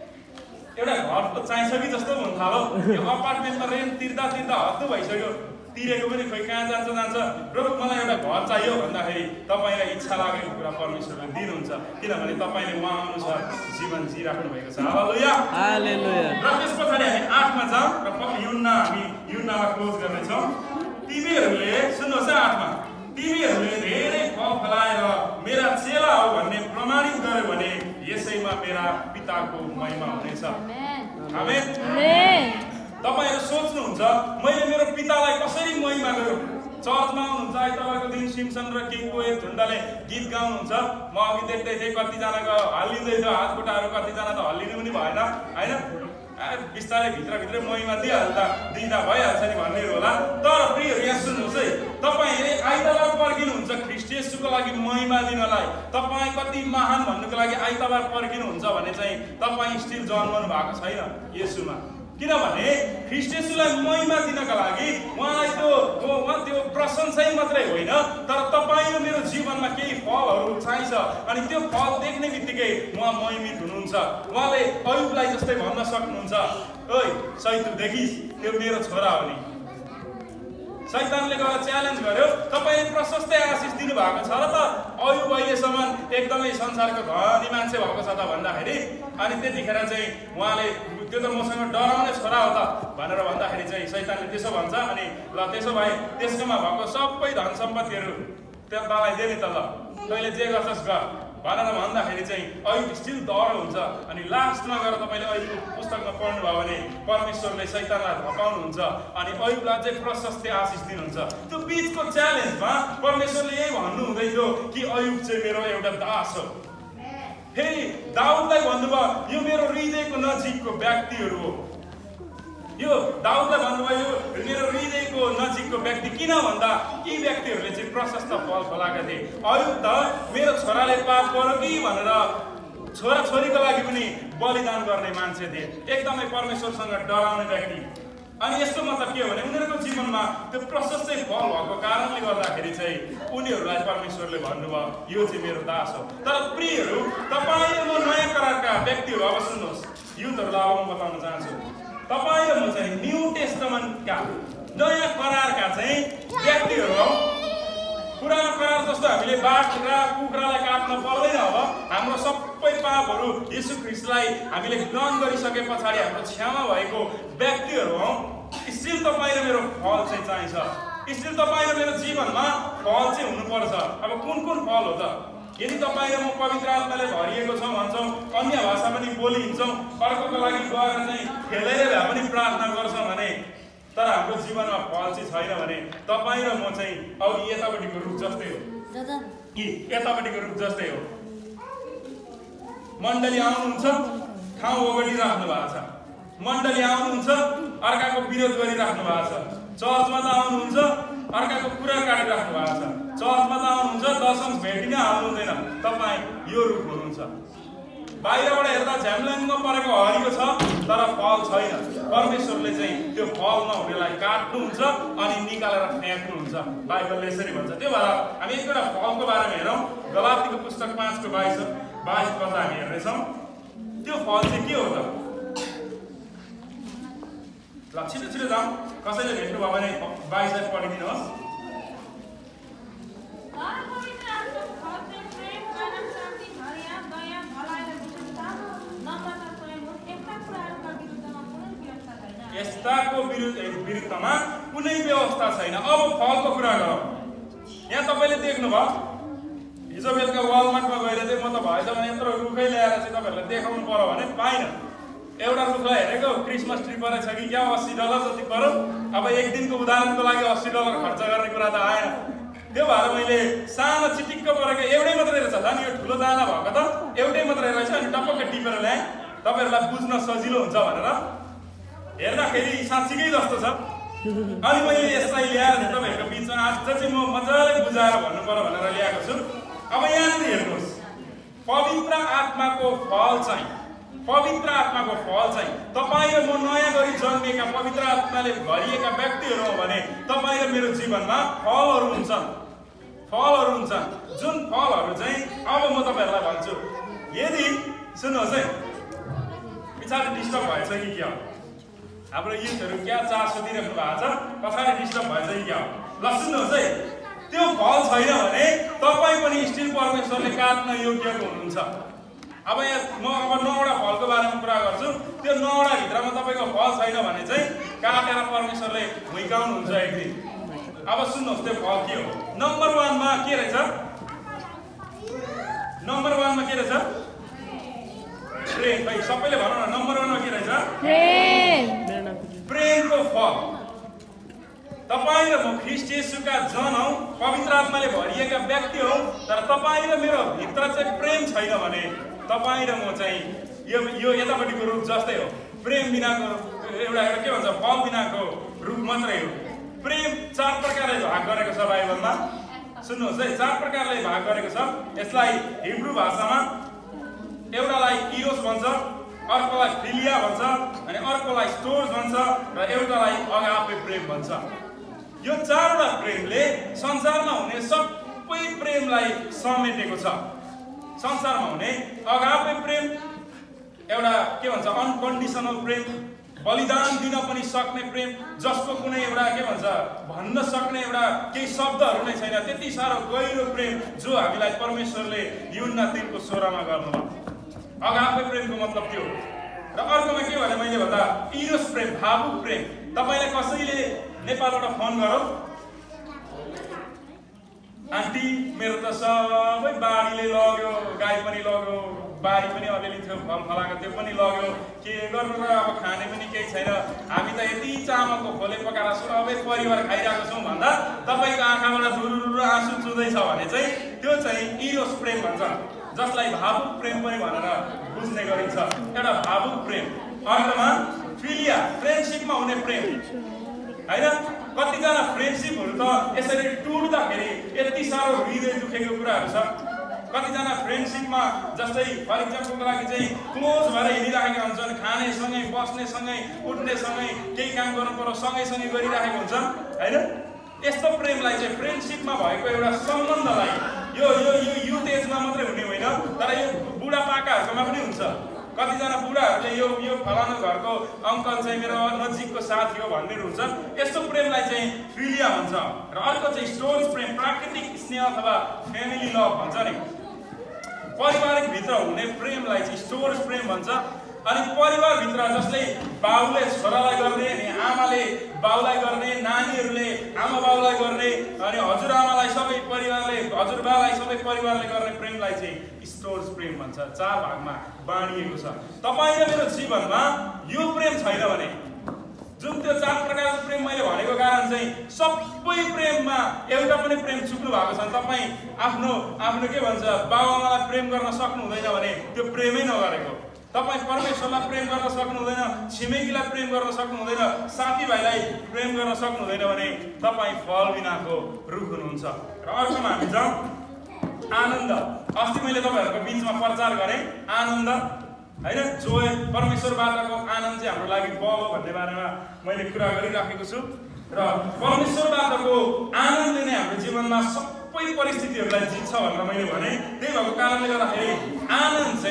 एउटा घर चाहिन्छ कि जस्तो हुन थाल्यो, यो अपार्टमेन्टमा रेन्ट तिर्दा तिर्दा हत्तु भइसक्यो, तिरेको पनि खोइ कहाँ जान्छ जान्छ, प्रभु मलाई एउटा घर चाहियो भन्दाखेरि तपाईँलाई इच्छा लागेको कुरा परमेश्वरले दिनुहुन्छ, किनभने तपाईँले उहाँ अनुसार जीवन जिराख्नु भएको छ। हालेलुया हालेलुया। र त्यस पछाडि हामी आठमा जाउँ र युहन्ना हामी युहन्नामा क्लोज गर्नेछौँ। तिमीहरूले सुन्नुहोस् है, आठमा, तिमीहरूले धेरै फल फलाएर मेरा चेला हो भन्ने प्रमाणित गर्यो भने यसैमा मेरा पिताको महिमा हुनेछ। आमेन। तपाईहरु सोच्नुहुन्छ मैले मेरो पितालाई कसरी महिमा गरौँ? चर्चमा आउनुहुन्छ आइतबारको दिन सिमसन र किङको एक झुण्डले गीत गाउनुहुन्छ, म अघि देख्दै थिएँ कतिजनाको हल्लिँदै थियो हात खुट्टाहरू, कतिजना त हल्लिनु पनि भएन हैन, बिस्तारै भित्रभित्रै महिमा दिइहाल्दा दिँदा भइहाल्छ नि भन्नेहरू होला। तर प्रियहरू यहाँ सुन्नुहोस् है, तपाईँले आइतबार पर्खिनुहुन्छ ख्रीष्ट येशूको लागि महिमा दिनलाई, तपाईँ कति महान भन्नुको लागि आइतबार पर्खिनुहुन्छ भने चाहिँ तपाईँ स्टिल जन्मनु भएको छैन येशूमा, किनभने ख्रीष्ट येशूलाई महिमा दिनका लागि उहाँलाई त्यो त्यो प्रशंसै मात्रै होइन, तर तपाईँ र मेरो जीवनमा केही फलहरू चाहिन्छ अनि त्यो फल देख्ने बित्तिकै उहाँ महिमित हुनुहुन्छ। उहाँले अयुबलाई जस्तै भन्न सक्नुहुन्छ, ओइ सैतु देखिस् त्यो मेरो छोरा हो नि। शैतानले गएर च्यालेन्ज गर्यो, तपाईले प्रशस्तै आशिष दिनु भएको छ र त अयुब अहिलेसम्म एकदमै संसारको धनी मान्छे भएको छ त भन्दाखेरि, अनि त्यतिखेर चाहिँ उहाँले त्यो त मसँग डराउने छोरा हो त भनेर भन्दाखेरि चाहिँ शैतानले त्यसो भन्छ, अनि ल त्यसो भए त्यसकोमा भएको सबै धन सम्पत्तिहरू त्यो तँलाई दे नि त, ल तैँले जे गर्छस् गर भनेर भन्दाखेरि चाहिँ अयुब स्टिल डर हुन्छ। अनि लास्टमा गएर तपाईँले अयुबको पुस्तकमा पढ्नुभयो भने परमेश्वरले शैतानलाई धपाउनुहुन्छ अनि अयुबलाई चाहिँ प्रशस्त आशिष दिनुहुन्छ। त्यो बिचको च्यालेन्जमा परमेश्वरले यही भन्नु हुँदै थियो कि अयुब चाहिँ मेरो एउटा दास हो। फेरि दाउदलाई भन्नुभयो यो मेरो हृदयको नजिकको व्यक्तिहरू हो, यो दाउदलाई भन्नुभयो यो मेरो हृदयको नजिकको व्यक्ति, किन भन्दा यी व्यक्तिहरूले चाहिँ प्रशस्त फल फलाएका थिए। अयुब त मेरो छोराले पाप गर्यो कि भनेर छोरा छोरीको लागि पनि बलिदान गर्ने मान्छे थिए, एकदमै परमेश्वरसँग डराउने व्यक्ति। अनि यसको मतलब के हो भने उनीहरूको जीवनमा त्यो प्रशस्तै फल भएको कारणले गर्दाखेरि चाहिँ उनीहरूलाई परमेश्वरले भन्नुभयो यो चाहिँ मेरो दास हो। तर प्रियहरू तपाईँ र म नयाँ करारका व्यक्तिहरू, अब सुन्नुहोस् युथहरूलाई अब म बताउन चाहन्छु, तपाईँ र म चाहिँ न्यू टेस्टामेन्टका नयाँ करारका चाहिँ व्यक्तिहरू हौ। पुरानो करार जस्तो हामीले बाख्रा कुखुरालाई काट्न पर्दैन, अब हाम्रो सबै पापहरू येशू ख्रीष्टलाई हामीले ग्रहण गरिसके पछाडि हाम्रो क्षमा भएको व्यक्तिहरू हौ। स्टिल तपाईँ र मेरो फल चाहिँ चाहिन्छ, स्टिल तपाईँ र मेरो जीवनमा फल चाहिँ हुनुपर्छ। अब कुन कुन फल हो त? यदि तपाईँ र म पवित्र आत्माले भरिएको छौँ भन्छौँ, अन्य भाषा पनि बोलिन्छौँ, अर्कोको लागि गएर चाहिँ खेलेर भए पनि प्रार्थना गर्छौँ भने तर हाम्रो जीवनमा फल चाहिँ छैन भने तपाईँ र म चाहिँ अघि यतापट्टिको रुख जस्तै हो कि यतापट्टिको रुख जस्तै हो। मण्डली आउनुहुन्छ ठाउँ ओगटिराख्नु भएको छ, मण्डली आउनुहुन्छ अर्काको विरोध गरिराख्नु भएको छ, चर्चमा त आउनुहुन्छ अर्काको कुरा काटिराख्नु भएको छ, चर्चमा त आउनुहुन्छ दशम भेटिन आउनु हुँदैन, तपाईँ यो रुख हुनुहुन्छ। बाहिरबाट हेर्दा झ्याम्ल्याङ्गमा परेको हरियो छ तर फल छैन, परमेश्वरले चाहिँ त्यो फल नहुनेलाई काट्नुहुन्छ अनि निकालेर फ्याँक्नुहुन्छ, बाइबलले यसरी भन्छ। त्यो भएर हामी एक एउटा फलको बारेमा हेरौँ, गलातीको पुस्तक पाँचको बाइस बाइस पद हामी हेर्नेछौँ। त्यो फल चाहिँ के हो त? ल छिटो छिटो जाउँ, कसैले भेट्नु भयो भने बाइसलाई पढिदिनुहोस्। यस्ताको विरुद्ध विरुद्धमा कुनै व्यवस्था छैन। अब फलको कुरा गरौँ। यहाँ तपाईँले देख्नुभयो हिजो बेलुका वालमार्टमा गएर चाहिँ म त भएछ भने यत्रो रुखै ल्याएर चाहिँ तपाईँहरूलाई देखाउनु पर्यो भने पाइनँ। एउटा रुखलाई हेरेको क्रिसमस ट्री परेछ कि क्या अस्सी डलर जति पर्यो। अब एक दिनको उदाहरणको लागि अस्सी डलर खर्च गर्ने कुरा त आएन। त्यो भएर मैले सानो चिटिक्क परेको एउटै मात्रै रहेछ, झन् यो ठुलो दाना भएको त एउटै मात्रै रहेछ। अनि टपक्क टिपेर ल्याएँ तपाईँहरूलाई बुझ्न सजिलो हुन्छ भनेर। हेर्दाखेरि साँच्चीकै जस्तो छ। अनि मैले यसलाई ल्याएर तपाईँहरूको बिचमा आज चाहिँ म मजाले बुझाएर भन्नु पर्यो भनेर ल्याएको छु। अब यहाँनिर हेर्नुहोस्, पवित्र आत्माको फल चाहिँ पवित्र आत्माको फल चाहिँ तपाईँ र म नयाँ गरी जन्मिएका पवित्र आत्माले भरिएका व्यक्तिहरू हौँ भने तपाईँ र मेरो जीवनमा फलहरू हुन्छन्। फलहरू हुन्छन् जुन फलहरू चाहिँ अब म तपाईँहरूलाई भन्छु। यदि सुन्नुहोस् है, पछाडि डिस्टर्ब भएछ कि क्या हो? हाम्रो युथहरू क्या चासो दिइराख्नु भएको छ, पछाडि डिस्टर्ब भएछ कि क्या हो? ल सुन्नुहोस् है, त्यो फल छैन भने तपाईँ पनि स्टिल परमेश्वरले काट्न योग्यको हुनुहुन्छ। अब यहाँ म अब नौवटा फलको बारेमा कुरा गर्छु। त्यो नौवटा भित्रमा तपाईँको फल छैन भने चाहिँ काटेर परमेश्वरले भुइँकाउनुहुन्छ एक दिन। अब सुन्नुहोस् त्यो फल के हो। नम्बर वानमा के रहेछ? नम्बर वानमा के रहेछ? प्रेम। भाइ सबैले भनौँ न, नम्बर वानमा के रहेछ? प्रेम। प्रेमको फल। तपाईँ र म ख्रीष्ट येशूका जन हौ, पवित्र आत्माले भरिएका व्यक्ति हौ, तर तपाईँ र मेरो भित्र चाहिँ प्रेम छैन भने तपाईँ र म चाहिँ यो यो यतापट्टिको रुख जस्तै हो। प्रेम बिनाको एउटा एउटा के भन्छ, फल बिनाको रुख मात्रै हो। प्रेम चार प्रकारले भाग गरेको छ बाइबलमा। सुन्नुहोस् है, चार प्रकारले भाग गरेको छ। यसलाई हिब्रू भाषामा एउटालाई इरोस भन्छ, अर्कोलाई फिलिया भन्छ, अनि अर्कोलाई स्टोर्स भन्छ, र एउटालाई अगापे प्रेम भन्छ। यो चारवटा प्रेमले संसारमा हुने सबै प्रेमलाई समेटेको छ। संसारमा हुने अगापे प्रेम एउटा के भन्छ, अनकन्डिसनल प्रेम, बलिदान दिन पनि सक्ने प्रेम, जसको कुनै एउटा के भन्छ भन्न सक्ने एउटा केही शब्दहरू नै छैन, त्यति साह्रो गहिरो प्रेम जो हामीलाई परमेश्वरले यूहन्ना तीन को सोह्रमा गर्नुभयो। अगापे प्रेमको मतलब त्यो हो। र अर्कोमा के भने मैले भन्दा इरोस प्रेम, भावुक प्रेम। तपाईँलाई कसैले नेपालबाट फोन गरौ, आन्टी मेरो त सबै बाढीले लग्यो, गाई पनि लग्यो, बारी पनि अलिअलि थियो फल फलाएको त्यो पनि लग्यो, के गर्नु र अब खाने पनि केही छैन, हामी त यति चामलको खोले पकाएर सबै परिवार खाइरहेको छौँ भन्दा तपाईँको आँखाबाट धुरुरु आँसु चुँदैछ भने चाहिँ त्यो चाहिँ इरोस प्रेम भन्छ, जसलाई भावुक प्रेम पनि भनेर बुझ्ने गरिन्छ। एउटा भावुक प्रेम। अर्कोमा फिलिया, फ्रेन्डसिपमा हुने प्रेम होइन। कतिजना फ्रेन्डसिपहरू त यसरी टुट्दाखेरि यति साह्रो हृदय दुखेको कुराहरू छ। कतिजना फ्रेन्डसिपमा जस्तै फर इक्जाम्पलको लागि चाहिँ क्लोज भएर हिँडिरहेका हुन्छन्, खाने सँगै, बस्ने सँगै, उठ्ने सँगै, केही काम गर्नु पर्यो सँगै सँगै गरिरहेको हुन्छन् होइन। यस्तो प्रेमलाई चाहिँ फ्रेन्डसिपमा भएको एउटा सम्बन्धलाई यो यो यो युथ एजमा मात्रै हुने होइन, तर यो बुढापाकाहरूकोमा पनि हुन्छ। कतिजना बुढाहरूले यो यो फलानु घरको अङ्कल चाहिँ मेरो नजिकको साथी हो भन्ने हुन्छ। यस्तो प्रेमलाई चाहिँ फिलिया भन्छ। र अर्को चाहिँ स्टोर्स प्रेम, प्राकृतिक स्नेह अथवा फ्यामिली लभ भन्छ नि। परिवारिक भित्र हुने प्रेमलाई चाहिँ स्टोर्स प्रेम भन्छ। अनि परिवारभित्र जसले बाउले छोरालाई गर्ने, अनि आमाले बाउलाई गर्ने, नानीहरूले आमा बाउलाई गर्ने, अनि हजुरआमालाई सबै परिवारले, हजुरबालाई सबै परिवारले गर्ने प्रेमलाई चाहिँ स्टोर्स प्रेम भन्छ। चार भागमा बाँडिएको छ। तपाईँ र मेरो जीवनमा यो प्रेम छैन भने, जुन त्यो चार प्रकारको प्रेम मैले भनेको कारण चाहिँ सबै प्रेममा एउटा पनि प्रेम चुक्नु भएको छ। तपाईँ आफ्नो आफ्नो के भन्छ बाबुआमालाई प्रेम गर्न सक्नु हुँदैन भने त्यो प्रेमै नगरेको। तपाईँ परमेश्वरलाई प्रेम गर्न सक्नु हुँदैन, छिमेकीलाई प्रेम गर्न सक्नु हुँदैन, साथीभाइलाई प्रेम गर्न सक्नु हुँदैन भने तपाईँ फल बिनाको रुख हुनुहुन्छ। र अर्कोमा हामी जाउँ आनन्द। अस्ति मैले तपाईँहरूको बिचमा प्रचार गरेँ आनन्द होइन, जो परमेश्वरबाटको आनन्द चाहिँ हाम्रो लागि बल हो भन्ने बारेमा मैले कुरा गरिराखेको छु। र परमेश्वरबाटको आनन्दले नै हाम्रो जीवनमा सबै परिस्थितिहरूलाई जित्छ भनेर मैले भने। त्यही भएको कारणले गर्दाखेरि आनन्द चाहिँ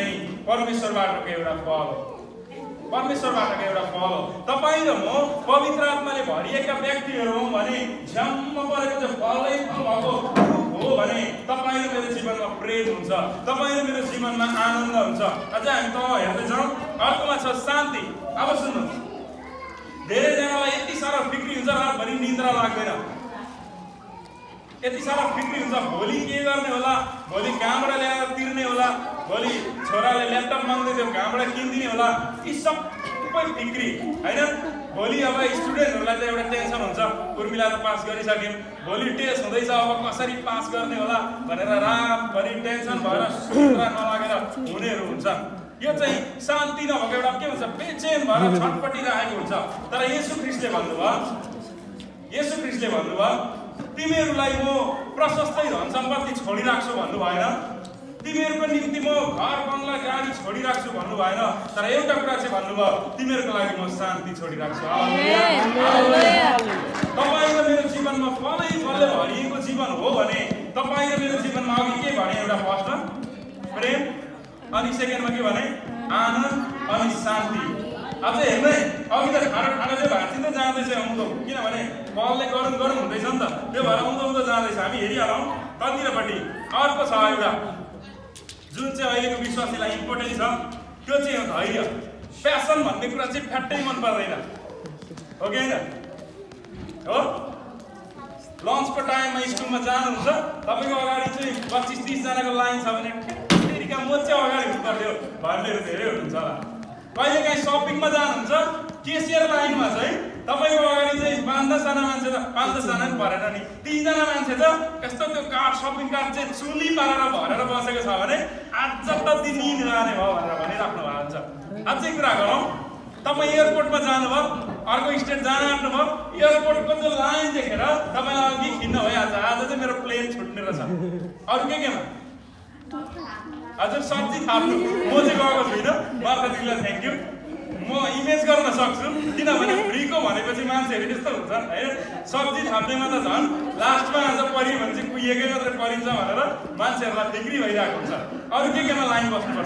परमेश्वरबाटको एउटा फल हो। परमेश्वरबाटको एउटा फल हो। तपाईँ र म पवित्र आत्माले भरिएका व्यक्तिहरू हौँ भने झ्याम्म परेको चाहिँ फलै फल भएको हो भने तपाईँ र मेरो जीवनमा प्रेम हुन्छ, तपाईँ र मेरो जीवनमा आनन्द हुन्छ। अझ हामी त हेर्दै जाउँ। अर्कोमा छ शान्ति। अब सुन्नुहोस्, धेरैजनालाई यति साह्रो फिक्री हुन्छ, रातभरि निद्रा लाग्दैन, यति साह्रो फिक्री हुन्छ, भोलि के गर्ने होला, भोलि कहाँबाट ल्याएर तिर्ने होला, भोलि छोराले ल्यापटप माग्दै थियो कहाँबाट किनिदिने होला, यी सबै फिक्री होइन। भोलि अब स्टुडेन्टहरूलाई त एउटा टेन्सन हुन्छ, उर्मिला त पास गरिसक्यौँ, भोलि टेस्ट हुँदैछ, अब कसरी पास गर्ने होला भनेर रातभरि टेन्सन भएर सुनिद्रा नलागेर हुनेहरू हुन्छ। यो चाहिँ शान्ति नभएको एउटा के हुन्छ, बेचैन भएर छटपटिरहेको हुन्छ। तर येशू ख्रीष्टले भन्नुभयो, येशू ख्रीष्टले भन्नुभयो तिमीहरूलाई म प्रशस्तै धन सम्पत्ति छोडिराख्छु भन्नु भएन, तिमीहरूको निम्ति म घर बङ्गला गाडी छोडिराख्छु भन्नु भएन, तर एउटा कुरा चाहिँ भन्नुभयो, तिमीहरूको लागि म शान्ति छोडिराख्छु। तपाईँ र मेरो जीवनमा फलै फलले भरिएको जीवन हो भने तपाईँ र मेरो जीवनमा अघि के भने एउटा फर्स्ट प्रेम, अनि सेकेन्डमा के भने आनन्द, अनि शान्ति। अझै हेर्दै अघि त खाना खाना चाहिँ भाँचिँदै जाँदैछ आउँदो, किनभने फलले गरम गरम हुँदैछ नि त, त्यो भएर आउँदो आउँदो जाँदैछ। हामी हेरिहालौँ कतिपट्टि। अर्को छ एउटा जुन चाहिँ अहिलेको विश्वासीलाई इम्पोर्टेन्ट छ, त्यो चाहिँ हो धैर्य। प्यासन भन्ने कुरा चाहिँ फ्याट्टै मन पर्दैन, हो कि होइन हो। लन्चको टाइममा स्कुलमा जानुहुन्छ, तपाईँको अगाडि चाहिँ पच्चिस तिसजनाको लाइन छ भने फेरिका म चाहिँ अगाडि हुनु पर्थ्यो भन्नेहरू धेरै हुनुहुन्छ होला। कहिलेकाहीँ सपिङमा जानुहुन्छ, केसियर लाइनमा चाहिँ तपाईँको अगाडि चाहिँ पाँच दसजना मान्छे त पाँच दसजना पनि भरेन नि, तिनजना मान्छे छ यस्तो त्यो कार्ड सपिङ कार्ड चाहिँ चुली पारेर भरेर बसेको छ भने आज त दिन जाने भयो भनेर भनिराख्नु भएको हुन्छ। अझै कुरा गरौँ, तपाईँ एयरपोर्टमा जानुभयो, अर्को स्टेट जान आँट्नुभयो, एयरपोर्टको त्यो लाइन देखेर तपाईँलाई अघि खिन्न भइहाल्छ, आज चाहिँ मेरो प्लेन छुट्ने रहेछ। अरू के केमा हजुर सब्जी थाप्नु, म चाहिँ गएको छुइनँ, मार्फत दिदीलाई थ्याङ्क यू। म इमेज गर्न सक्छु, किनभने फ्रीको भनेपछि मान्छेहरू यस्तो हुन्छन् होइन, सब्जी थाप्नेमा त झन् लास्टमा आज परियो भने चाहिँ कुहिएकै मात्रै परिन्छ भनेर मान्छेहरूलाई फिक्री भइरहेको हुन्छ। अरू के केमा लाइन बस्नुपर्छ?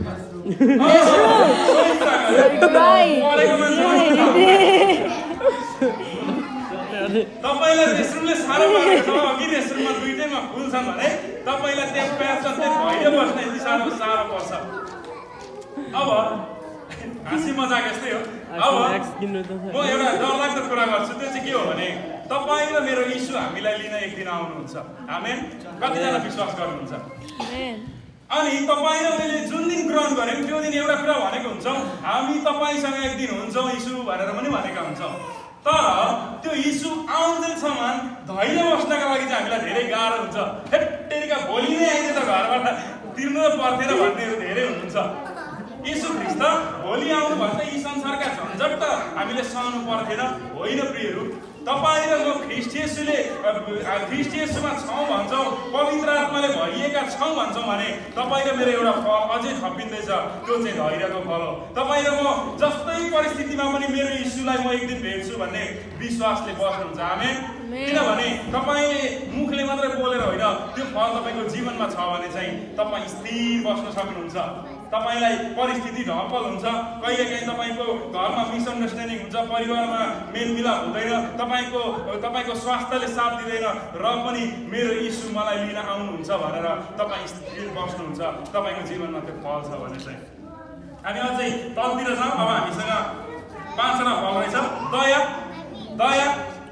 तपाईँलाई रेस्टरुमले साह्रो पारेको छ, अघि रेस्टरुममा दुइटैमा फुल छन् भने तपाईँलाई त्यहाँ प्यासन चाहिँ भइर बस्न यति साह्रो साह्रो पर्छ। अब हाँसी मजाक यस्तै हो। अब म एउटा डरलाग्दो कुरा गर्छु, त्यो चाहिँ के हो भने तपाईँ र मेरो यीशु हामीलाई लिन एक दिन आउनुहुन्छ। आमेन। कतिजना विश्वास गर्नुहुन्छ? अनि तपाईँ र मैले जुन दिन ग्रहण गरेँ त्यो दिन एउटा कुरा भनेको हुन्छौँ, हामी तपाईँसँग एक दिन हुन्छौँ यीशु भनेर पनि भनेका हुन्छौँ। तर त्यो यीशु आउँदैसम्म धैर्य बस्नका लागि चाहिँ हामीलाई धेरै गाह्रो हुन्छ। हेटेरिका भोलि नै आइदिए त घरबाट तिर्नु पर्थेन भन्नेहरू धेरै हुनुहुन्छ। यीशु ख्रीष्ट भोलि आउनु भन्दा यी संसारका झन्झट त हामीले सहनु पर्थेन, होइन प्रियहरू। तपाईँ र म ख्रीष्ट येशूले ख्रीष्ट येशूमा छौँ भन्छौँ, पवित्र आत्माले भरिएका छौँ भन्छौँ भने तपाईँ र मेरो एउटा फल अझै थपिँदैछ, त्यो चाहिँ धैर्यको फल हो। तपाईँ र म जस्तै परिस्थितिमा पनि मेरो यीशुलाई म एक दिन भेट्छु भन्ने विश्वासले बस्नुहुन्छ। आमेन। किनभने तपाईँले मुखले मात्रै बोलेर होइन, त्यो फल तपाईँको जीवनमा छ भने चाहिँ तपाईँ स्थिर बस्न सक्नुहुन्छ। तपाईँलाई परिस्थिति ढपल हुन्छ, कहिलेकाहीँ तपाईँको घरमा मिसअन्डरस्ट्यान्डिङ हुन्छ, परिवारमा मेलमिलाप हुँदैन, तपाईँको तपाईँको स्वास्थ्यले साथ दिँदैन, र पनि मेरो यीशु मलाई लिन आउनुहुन्छ भनेर तपाईँ स्थिर बस्नुहुन्छ, तपाईँको जीवनमा त्यो फल छ भने चाहिँ। हामी अझै तलतिर छौँ। अब हामीसँग पाँचवटा फल रहेछ। दया, दया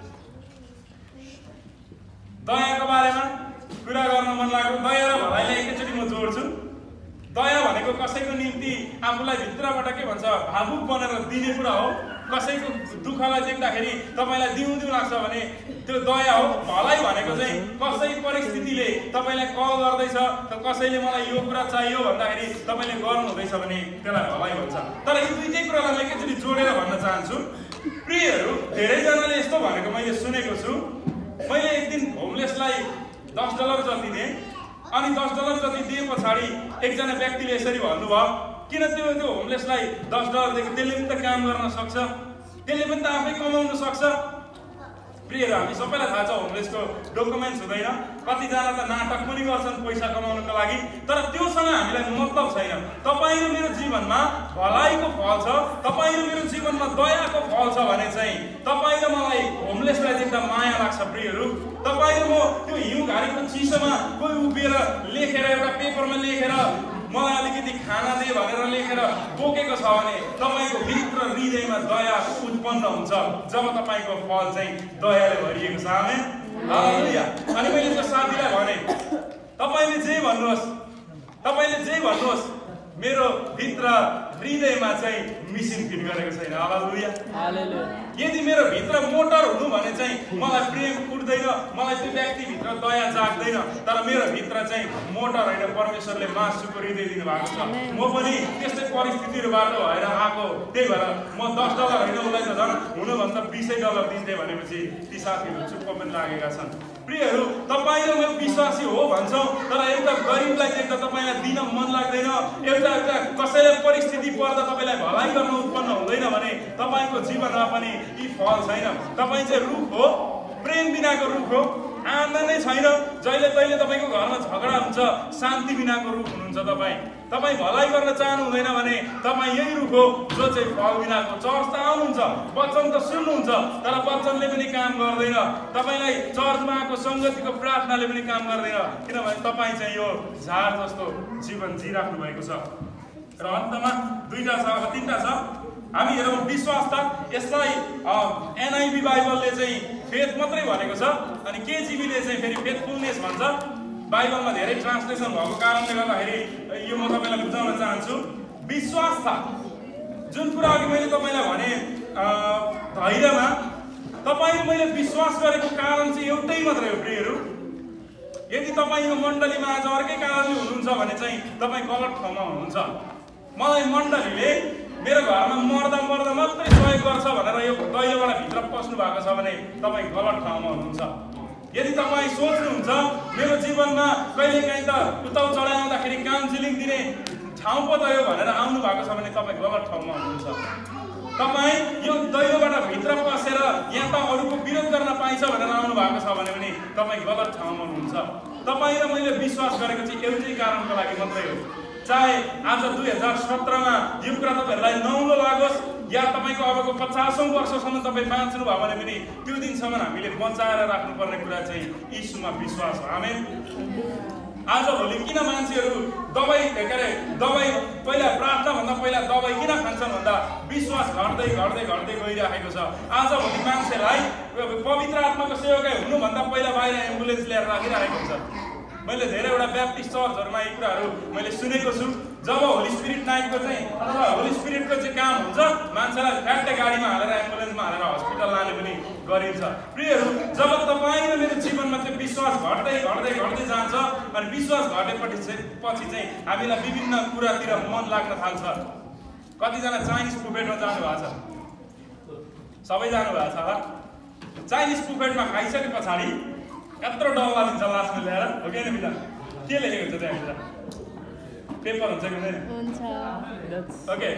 दयाको बारेमा कुरा गर्न मन लाग्यो। दया र भलाइलाई एकैचोटि म जोड्छु। दया भनेको कसैको निम्ति आफूलाई भित्रबाट के भन्छ भावुक बनेर दिने कुरा हो। कसैको दुःखलाई देख्दाखेरि तपाईँलाई दिउँ दिउँ लाग्छ भने त्यो दया हो। भलाइ भनेको चाहिँ कसै परिस्थितिले तपाईँलाई कल गर्दैछ, कसैले मलाई यो कुरा चाहियो भन्दाखेरि तपाईँले गर्नु हुँदैछ भने त्यसलाई भलाइ भन्छ। तर यी दुईटै कुरालाई म एकैचोटि जोडेर भन्न चाहन्छु। प्रियहरू, धेरैजनाले यस्तो भनेको मैले सुनेको छु, मैले एक दिन होमलेसलाई दस डलर जति दिएँ, अनि दस डलर जति दिए पछाडि एकजना व्यक्तिले यसरी भन्नुभयो, किन त्यो त्यो होमलेसलाई दस डलर दिएको, त्यसले पनि त काम गर्न सक्छ, त्यसले पनि त आफै कमाउन सक्छ, प्रियहरू, हामी सबैलाई थाहा छ होमलेसको डकुमेन्ट्स हुँदैन, कतिजना त नाटक पनि गर्छन् पैसा कमाउनको लागि, तर त्योसँग हामीलाई मतलब छैन। तपाईँ र मेरो जीवनमा भलाइको फल छ, तपाईँ र मेरो जीवनमा दयाको फल छ भने चाहिँ तपाईँ र मलाई होमलेसलाई देख्दा माया लाग्छ। प्रियहरू, तपाईँ र म त्यो हिउँ घारीको चिसोमा कोही उभिएर लेखेर एउटा पेपरमा लेखेर मलाई अलिकति खाना दे भनेर लेखेर बोकेको छ भने तपाईँको भित्र हृदयमा दया उत्पन्न हुन्छ जब तपाईँको फल चाहिँ दयाले भरिएको छ। आमेन, हालेलुया। अनि मैले त्यो साथीलाई भने, तपाईँले जे भन्नुहोस्, तपाईँले जे भन्नुहोस्, मेरो भित्र हृदयमा चाहिँ मिसिन फिट गरेको छैन। हालेलुया, हालेलुया। यदि मेरो भित्र मोटर हुनु भने चाहिँ मलाई प्रेम उठ्दैन, मलाई त्यो व्यक्तिभित्र दया जाग्दैन, तर मेरो भित्र चाहिँ मोटर होइन, परमेश्वरले मासुको हृदय दिनुभएको छ। म पनि त्यस्तै परिस्थितिहरूबाट भएर आएको, त्यही भएर म दस डलर होइन उसलाई त झन् हुनुभन्दा बिसै डलर दिन्थेँ भनेपछि ती साथीहरू चुप्प पनि लागेका छन्। प्रियहरू, तपाईँ र म विश्वासी हो भन्छौँ, तर एउटा गरिबलाई देख्दा तपाईँलाई दिन मन लाग्दैन, एउटा एउटा कसैलाई परिस्थिति पर्दा तपाईँलाई भलाइ गर्न उत्पन्न हुँदैन भने तपाईँको जीवनमा पनि यी फल छैन। तपाईँ चाहिँ रुख हो, प्रेम बिनाको रुख हो, आनन्द नै छैन, जहिले तहिले तपाईँको घरमा झगडा हुन्छ, शान्ति बिनाको रुख हुनुहुन्छ। तपाईँ तपाईँ भलाइ गर्न चाहनु हुँदैन भने तपाईँ यही रुख हो जो चाहिँ फल बिनाको। चर्च त आउनुहुन्छ, वचन त सुन्नुहुन्छ, तर वचनले पनि काम गर्दैन, तपाईँलाई चर्चमा आएको सङ्गतिको प्रार्थनाले पनि काम गर्दैन, किनभने तपाईँ चाहिँ यो झार जस्तो जीवन जिराख्नु भएको छ। र अन्तमा दुईटा छ, अब तिनवटा छ। हामी हेरौँ विश्वास त, यसलाई एनआइबी बाइबलले चाहिँ फेथ मात्रै भनेको छ, अनि केजिबीले चाहिँ फेरि फेथफुलनेस भन्छ। बाइबलमा धेरै ट्रान्सलेसन भएको कारणले गर्दाखेरि यो म तपाईँलाई बुझाउन चाहन्छु। विश्वास था, जुन कुरा अघि मैले तपाईँलाई भने धैर्यमा, तपाईँ मैले विश्वास गरेको कारण चाहिँ एउटै मात्रै हो। प्रियहरू, यदि तपाईँ यो मण्डलीमा आज अर्कै कारणले हुनुहुन्छ भने चाहिँ तपाईँ गलत ठाउँमा हुनुहुन्छ। मलाई मण्डलीले मेरो घरमा मर्दा मर्दा मात्रै सहयोग गर्छ भनेर यो दैलोबाट भित्र पस्नु भएको छ भने तपाईँ गलत ठाउँमा हुनुहुन्छ। यदि तपाईँ सोच्नुहुन्छ मेरो जीवनमा कहिलेकाहीँ त उताउ चढाउँदाखेरि काउन्सिलिङ दिने ठाउँ पो त यो भनेर आउनु भएको छ भने तपाईँ गलत ठाउँमा हुनुहुन्छ। तपाईँ यो दैलोबाट भित्र पसेर यहाँ त अरूको विरोध गर्न पाइन्छ भनेर आउनु भएको छ भने पनि तपाईँ गलत ठाउँमा हुनुहुन्छ। तपाईँ र मैले विश्वास गरेको चाहिँ एउटै कारणको लागि मात्रै हो। चाहे आज दुई हजार सत्रमा यो कुरा तपाईँहरूलाई नौलो लागोस् या तपाईँको अबको पचासौँ वर्षसम्म तपाईँ बाँच्नु भयो भने पनि त्यो दिनसम्म हामीले बचाएर राख्नुपर्ने कुरा चाहिँ यीशुमा विश्वास हो। आमेन। आजभोलि किन मान्छेहरू दबाई के अरे दबाई पहिला प्रार्थनाभन्दा पहिला दबाई किन खान्छन् भन्दा विश्वास घट्दै घट्दै घट्दै गइरहेको छ। आजभोलि मान्छेलाई पवित्र आत्माको सेवकै हुनुभन्दा पहिला बाहिर एम्बुलेन्स ल्याएर राखिरहेको हुन्छ। मैले धेरैवटा ब्याप्टिस्ट चर्चहरूमा यी कुराहरू मैले सुनेको छु। जब होली स्पिरिट नाइटको चाहिँ अथवा होली स्पिरिटको चाहिँ काम हुन्छ, मान्छेलाई फ्याक्टै गाडीमा हालेर एम्बुलेन्समा हालेर हस्पिटल लाने पनि गरिन्छ। प्रियहरू, जब तपाईँ र मेरो जीवनमा त्यो विश्वास घट्दै घट्दै घट्दै जान्छ अनि विश्वास घटेपछि चाहिँ पछि चाहिँ हामीलाई विभिन्न कुरातिर मन लाग्न थाल्छ। कतिजना चाइनिज बुफेटमा जानुभएको छ? सबै जानुभएको छ होला। चाइनिज बुफेटमा खाइसके पछाडि यत्रो डल्ला दिन्छ लास्टमा ल्याएर, हो कि होइन बिदा? के लेखेको हुन्छ त्यहाँभित्र? पेपर हुन्छ कि हुँदैन? ओके,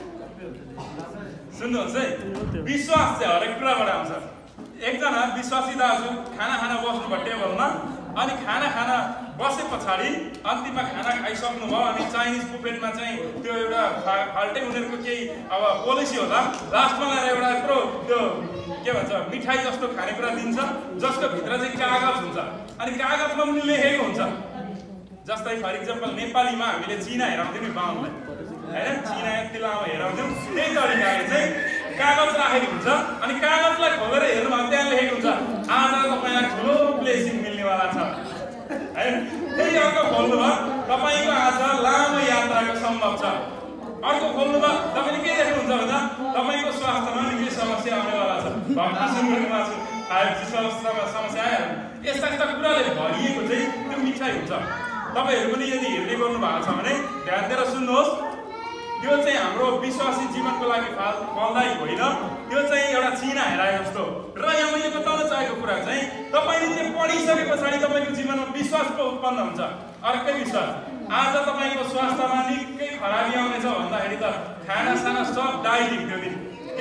सुन्नुहोस् है, विश्वास चाहिँ हरेक कुराबाट आउँछ। एकजना विश्वासी दाजु खाना खाना बस्नुभयो टेबलमा, अनि खाना खाना बसे पछाडि अन्तिममा खाना खाइसक्नुभयो अनि चाइनिज बुफेटमा चाहिँ त्यो एउटा फाल्टै उनीहरूको केही अब पोलिसी होला, लास्टमा ल्याएर एउटा यत्रो त्यो के भन्छ मिठाई जस्तो खानेकुरा दिन्छ जसको भित्र चाहिँ कागज हुन्छ अनि कागजमा पनि लेखेको हुन्छ। जस्तै फर इक्जाम्पल नेपालीमा हामीले चिना हेराउँथ्यौँ नि बाहुनलाई, होइन? चिना यति लामो हेराउँथ्यौँ, त्यही तरिकाले चाहिँ कागज राखेको हुन्छ अनि कागजलाई खोलेर हेर्नुभयो त्यहाँ लेखेको हुन्छ आज तपाईँलाई ठुलो ब्लेसिङ मिल्नेवाला छ, होइन? फेरि अर्को खोल्नुभयो तपाईँको आज लामो यात्राको सम्भव छ। अर्को खोल्नुभयो तपाईँले के देख्नुहुन्छ भन्दा तपाईँको स्वास्थ्यमा निकै समस्या आउनेवाला छ, भक्ति सुन्नुमा छु फाइभ जी स्वास्थ्यमा समस्या आयो। यस्ता यस्ता कुराले भरिएको चाहिँ त्यो मिठाई हुन्छ। तपाईँहरू पनि यदि हेर्ने गर्नु भएको छ भने ध्यान दिएर सुन्नुहोस्, त्यो चाहिँ हाम्रो विश्वासी जीवनको लागि फल फलदायी होइन, त्यो चाहिँ एउटा चिना हेराए जस्तो। र यहाँ मैले बताउन चाहेको कुरा चाहिँ तपाईँले त्यो पढिसके पछाडि तपाईँको जीवनमा विश्वास पो उत्पन्न हुन्छ, अर्कै विश्वास। आज तपाईँको स्वास्थ्यमा निकै खराबी आउनेछ भन्दाखेरि त खाना साना सब डाइटिङ त्यो दिन के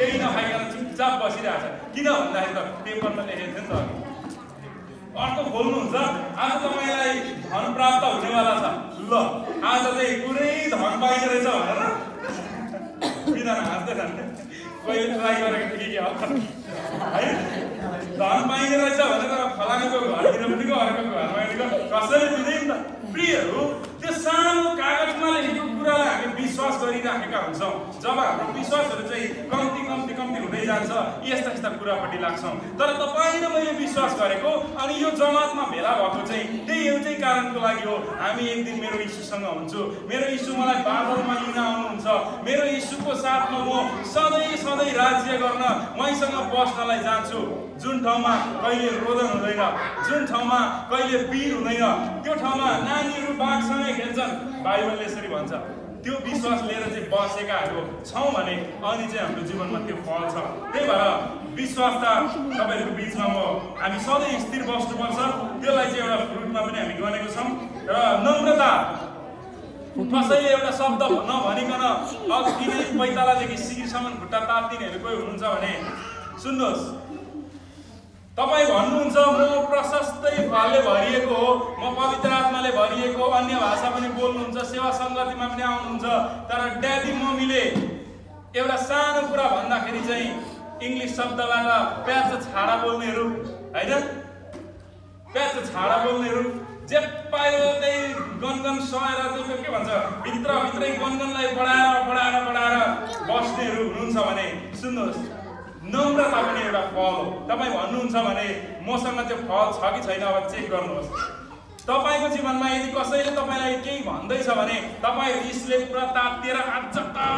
केही नखाइकन चुपचाप बसिरहेछ किन भन्दाखेरि त पेपरमा लेखेको थियो नि त अर्को खोल्नुहुन्छ आज तपाईँलाई धन प्राप्त हुनेवाला छ ल आज चाहिँ पुरै धन पाइने रहेछ भनेर बिना हाँस्दैछन् कहिले ट्राई गरेको थिएँ कि है धन पाइने रहेछ भनेर फलानुको घरतिर पनि अर्को घरमा कसैले दिँदैन त प्रियहरू त्यो सानो कागजमा लेखेको कुरालाई हामी विश्वास गरिराखेका हुन्छौँ जब हाम्रो विश्वासहरू चाहिँ कम्ती कम्ती कम्ती हुँदै जान्छ यस्ता यस्ता कुरापट्टि लाग्छौँ तर तपाईँ र मैले विश्वास गरेको अनि यो जमातमा भेला भएको चाहिँ त्यही एउटै कारणको लागि हो हामी एक दिन मेरो यीशुसँग हुन्छु मेरो यीशु मलाई बादलमा लिन आउनुहुन्छ मेरो यीशुको साथमा म सधैँ सधैँ राज्य गर्न उहाँसँग बस्नलाई जान्छु जुन ठाउँमा कहिले रोदन हुँदैन जुन ठाउँमा कहिले पिर हुँदैन त्यो ठाउँमा नानीहरू बाघसँगै खेल्छन् बाइबलले यसरी भन्छ त्यो विश्वास लिएर चाहिँ बसेकाहरू छौँ भने अनि चाहिँ हाम्रो जीवनमा त्यो फल छ त्यही भएर विश्वास त तपाईँहरूको बिचमा म हामी सधैँ स्थिर बस्नुपर्छ त्यसलाई चाहिँ एउटा फ्रुटमा पनि हामी गनेको छौँ र नम्रता कसैले एउटा शब्द नभनिकन अब किन पैतालादेखि सिकीसम्म खुट्टा तात्तिनेहरू कोही हुनुहुन्छ भने सुन्नुहोस् तपाईँ भन्नुहुन्छ म प्रशस्तै फलले भरिएको हो म पवित्र आत्माले भरिएको अन्य भाषा पनि बोल्नुहुन्छ सेवा सङ्गतिमा पनि आउनुहुन्छ तर ड्याडी मम्मीले एउटा सानो कुरा भन्दाखेरि चाहिँ इङ्ग्लिस शब्दबाट प्याच छाडा बोल्नेहरू होइन प्याच छाडा बोल्नेहरू जे पायो त्यही गनगन सहेर त्यो के भन्छ भित्रभित्रै गनगनलाई बढाएर बढाएर बढाएर बस्नेहरू हुनुहुन्छ भने सुन्नुहोस् नम्रता पनि एउटा फल हो तपाईँ भन्नुहुन्छ भने मसँग त्यो फल छ कि छैन अब चेक गर्नुहोस् तपाईँको जीवनमा यदि कसैले तपाईँलाई केही भन्दैछ भने तपाईँ रिसले पुरा तातिएर आज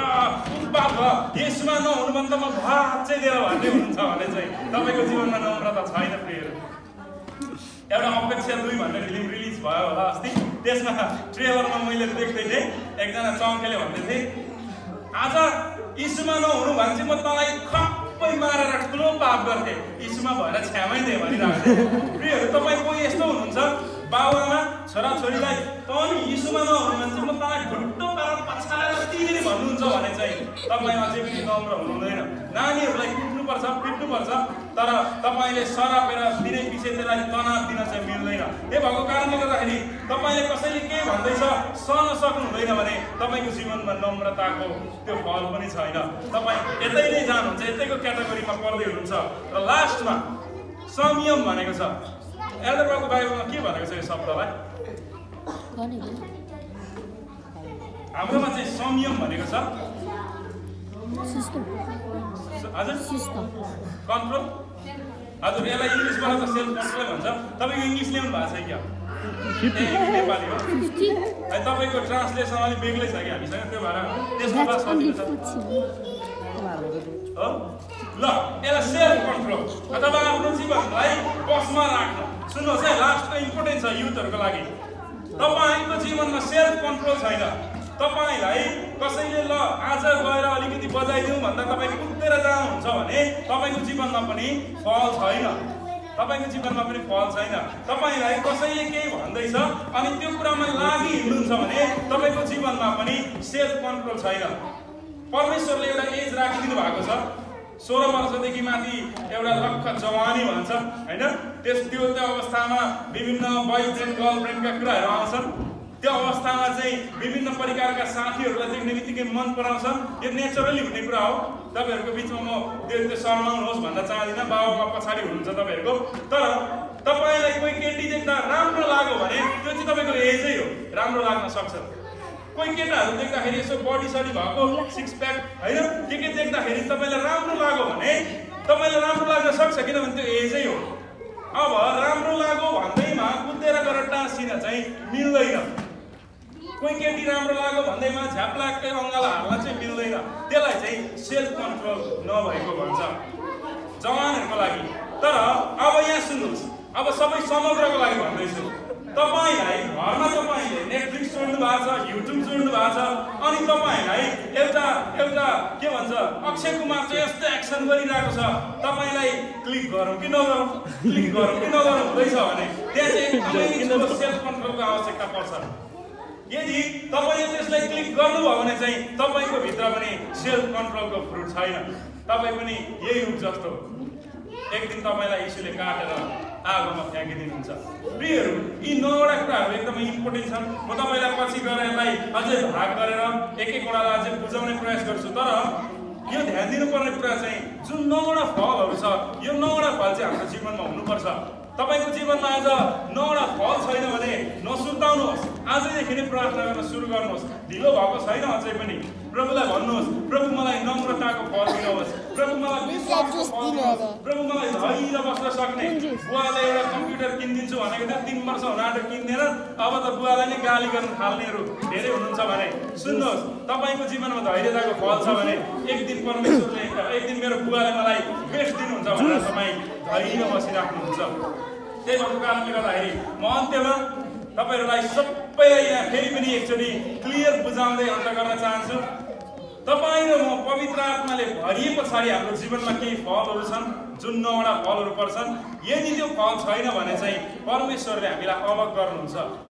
यसमा नहुनुभन्दा म भाँच्चै दिएर भन्दै हुनुहुन्छ भने चाहिँ तपाईँको जीवनमा नम्रता छैन प्रियहरू एउटा अपेक्षा दुई भन्ने फिल्म रिलिज भयो होला अस्ति त्यसमा ट्रेलरमा मैले देख्दै थिएँ एकजना चङ्खेले भन्दै थिएँ आज यीशुमा नहुनु भने चाहिँ म तँलाई खप्पै मारेर ठुलो पाप गर्थेँ यीशुमा भएर छ्यामै दिएँ भनिरहेको थिएँ प्रियहरू तपाईँ कोही यस्तो हुनुहुन्छ बाबुआमा छोराछोरीलाई तँ नि यीशुमा नहुनु भने चाहिँ म तँलाई ढुट्टो पारेर पछाएर तिनीले भन्नुहुन्छ भने चाहिँ तपाईँ अझै पनि नम्र हुनुहुँदैन नानीहरूलाई कुट्नुपर्छ पिट्नुपर्छ तर तपाईँले सरापेर दिनै पछि त्यसलाई तनाव दिन चाहिँ मिल्दैन त्यही भएको कारणले गर्दाखेरि तपाईँले कसैले के भन्दैछ सहन सक्नुहुँदैन भने तपाईँको जीवनमा नम्रताको त्यो फल पनि छैन तपाईँ यतै नै जानुहुन्छ यतैको क्याटेगोरीमा पर्दै हुनुहुन्छ र लास्टमा संयम भनेको छ एल्डर बाबुको बाइबलमा के भनेको छ यो शब्दलाई हाम्रोमा चाहिँ संयम भनेको छ हजुर कन्ट्रोल हजुर यसलाई इङ्ग्लिसबाट त सेल्फ कन्ट्रोल भन्छ तपाईँको इङ्ग्लिस ल्याउनु भएको छ क्या नेपाली हो है तपाईँको ट्रान्सलेसन अलिक बेग्लै छ कि हामीसँग त्यो भएर त्यसको बाद सजिलो छ हो ल यसलाई सेल्फ कन्ट्रोल अथवा आफ्नो जीवनलाई बसमा राख्नु सुन्नुहोस् है लास्टको इम्पोर्टेन्ट छ युथहरूको लागि तपाईँको जीवनमा सेल्फ कन्ट्रोल छैन तपाईँलाई कसैले ल आज गएर अलिकति बजाइदिउँ भन्दा तपाईँ कुदेर जानुहुन्छ भने तपाईँको जीवनमा पनि फल छैन तपाईँको जीवनमा पनि फल छैन तपाईँलाई कसैले केही भन्दैछ अनि त्यो कुरामा लागि हिँड्नुहुन्छ भने तपाईँको जीवनमा पनि सेल्फ कन्ट्रोल छैन परमेश्वरले एउटा एज राखिदिनु भएको छ सोह्र वर्षदेखि माथि एउटा लक्क जवानी भन्छ होइन त्यस त्यो त्यो अवस्थामा विभिन्न बोयफ्रेन्ड गर्लफ्रेन्डका कुराहरू आउँछन् त्यो अवस्थामा चाहिँ विभिन्न प्रकारका साथीहरूलाई देख्ने बित्तिकै मन पराउँछ यो नेचरली हुने कुरा हो तपाईँहरूको बिचमा म त्यो त्यो शर्माउनुहोस् भन्न चाहदिनँ बाबामा पछाडि हुनुहुन्छ तपाईँहरूको तर तपाईँलाई कोही केटी देख्दा राम्रो लाग्यो भने त्यो चाहिँ तपाईँको एजै हो राम्रो लाग्न सक्छ कोही केटाहरू देख्दाखेरि यसो बडी सडी भएको सिक्स प्याक होइन के के देख्दाखेरि तपाईँलाई राम्रो लाग्यो भने तपाईँलाई राम्रो लाग्न सक्छ किनभने त्यो एजै हो अब राम्रो लाग्यो भन्दैमा कुदेर गएर टाँसिन चाहिँ मिल्दैन कोही केटी राम्रो लाग्यो भन्दैमा झ्याप्लाकै अङ्गाला हाल्न चाहिँ मिल्दैन त्यसलाई चाहिँ सेल्फ कन्ट्रोल नभएको भन्छ जवानहरूको लागि तर अब यहाँ सुन्नुहोस् अब सबै समग्रको लागि भन्दैछु तपाईलाई घरमा तपाईले नेटफ्लिक्स जोड्नु भएको छ युट्युब जोड्नु भएको छ अनि तपाईलाई एउटा एउटा के भन्छ अक्षय कुमार चाहिँ यस्तो एक्सन गरिरहेको छ तपाईलाई क्लिक गरौँ कि नगरौँ क्लिक गरौँ कि नगरौँ हुँदैछ भने त्यहाँ चाहिँ एकदमै सेल्फ कन्ट्रोलको आवश्यकता पर्छ यदि तपाईले त्यसलाई क्लिक गर्नुभयो भने चाहिँ तपाईको भित्र पनि सेल्फ कन्ट्रोलको फ्रुट छैन। तपाई पनि यही रूप जस्तो एक दिन तपाईलाई यीशुले काटेर आगोमा फ्याँकिदिनुहुन्छ। प्रियहरू, यी नौवटा कुराहरू एकदमै इम्पोर्टेन्ट छन्। म तपाईलाई पछि गएर यसलाई अझै भाग गरेर एक एकवटालाई अझै बुझाउने प्रयास गर्छु। तर यो ध्यान दिनुपर्ने कुरा चाहिँ जुन नौवटा फलहरू छ, यो नौवटा फल चाहिँ हाम्रो जीवनमा हुनुपर्छ। तपाईको जीवनमा आज नौवटा फल छैन भने नसुर्ताउनुहोस्, आजैदेखि नै प्रार्थना गर्न सुरु गर्नुहोस्। ढिलो भएको छैन अझै पनि। प्रभुलाई भन्नुहोस्, प्रभु मलाई नम्रताको फल दिनुहोस्, प्रभु मलाई विश्वासको फल दिनुहोस्, प्रभु मलाई धैर्य बस्न सक्ने। बुवालाई एउटा कम्प्युटर किनिदिन्छु भनेको थियो, तीन वर्ष हुन आँट्यो किन्दैन, अब त बुवालाई नै गाली गर्न थाल्नेहरू धेरै हुनुहुन्छ भने सुन्नुहोस्, तपाईको जीवनमा धैर्यताको फल छ भने एक दिन परमेश्वरले एक दिन मेरो बुवाले मलाई बेस्ट दिनुहुन्छ भनेर तपाईँ धैर्य बसिराख्नुहुन्छ। त्यही भएको कारणले गर्दाखेरि म अन्त्यमा तपाईहरूलाई सबैलाई यहाँ फेरि पनि एकचोटि क्लियर बुझाउँदै अन्त गर्न चाहन्छु। तपाईँ र म पवित्र आत्माले भरिए पछाडि हाम्रो जीवनमा केही फलहरू छन्, जुन नौवटा फलहरू पर्छन्। यदि त्यो फल छैन भने चाहिँ परमेश्वरले हामीलाई अलग गर्नुहुन्छ।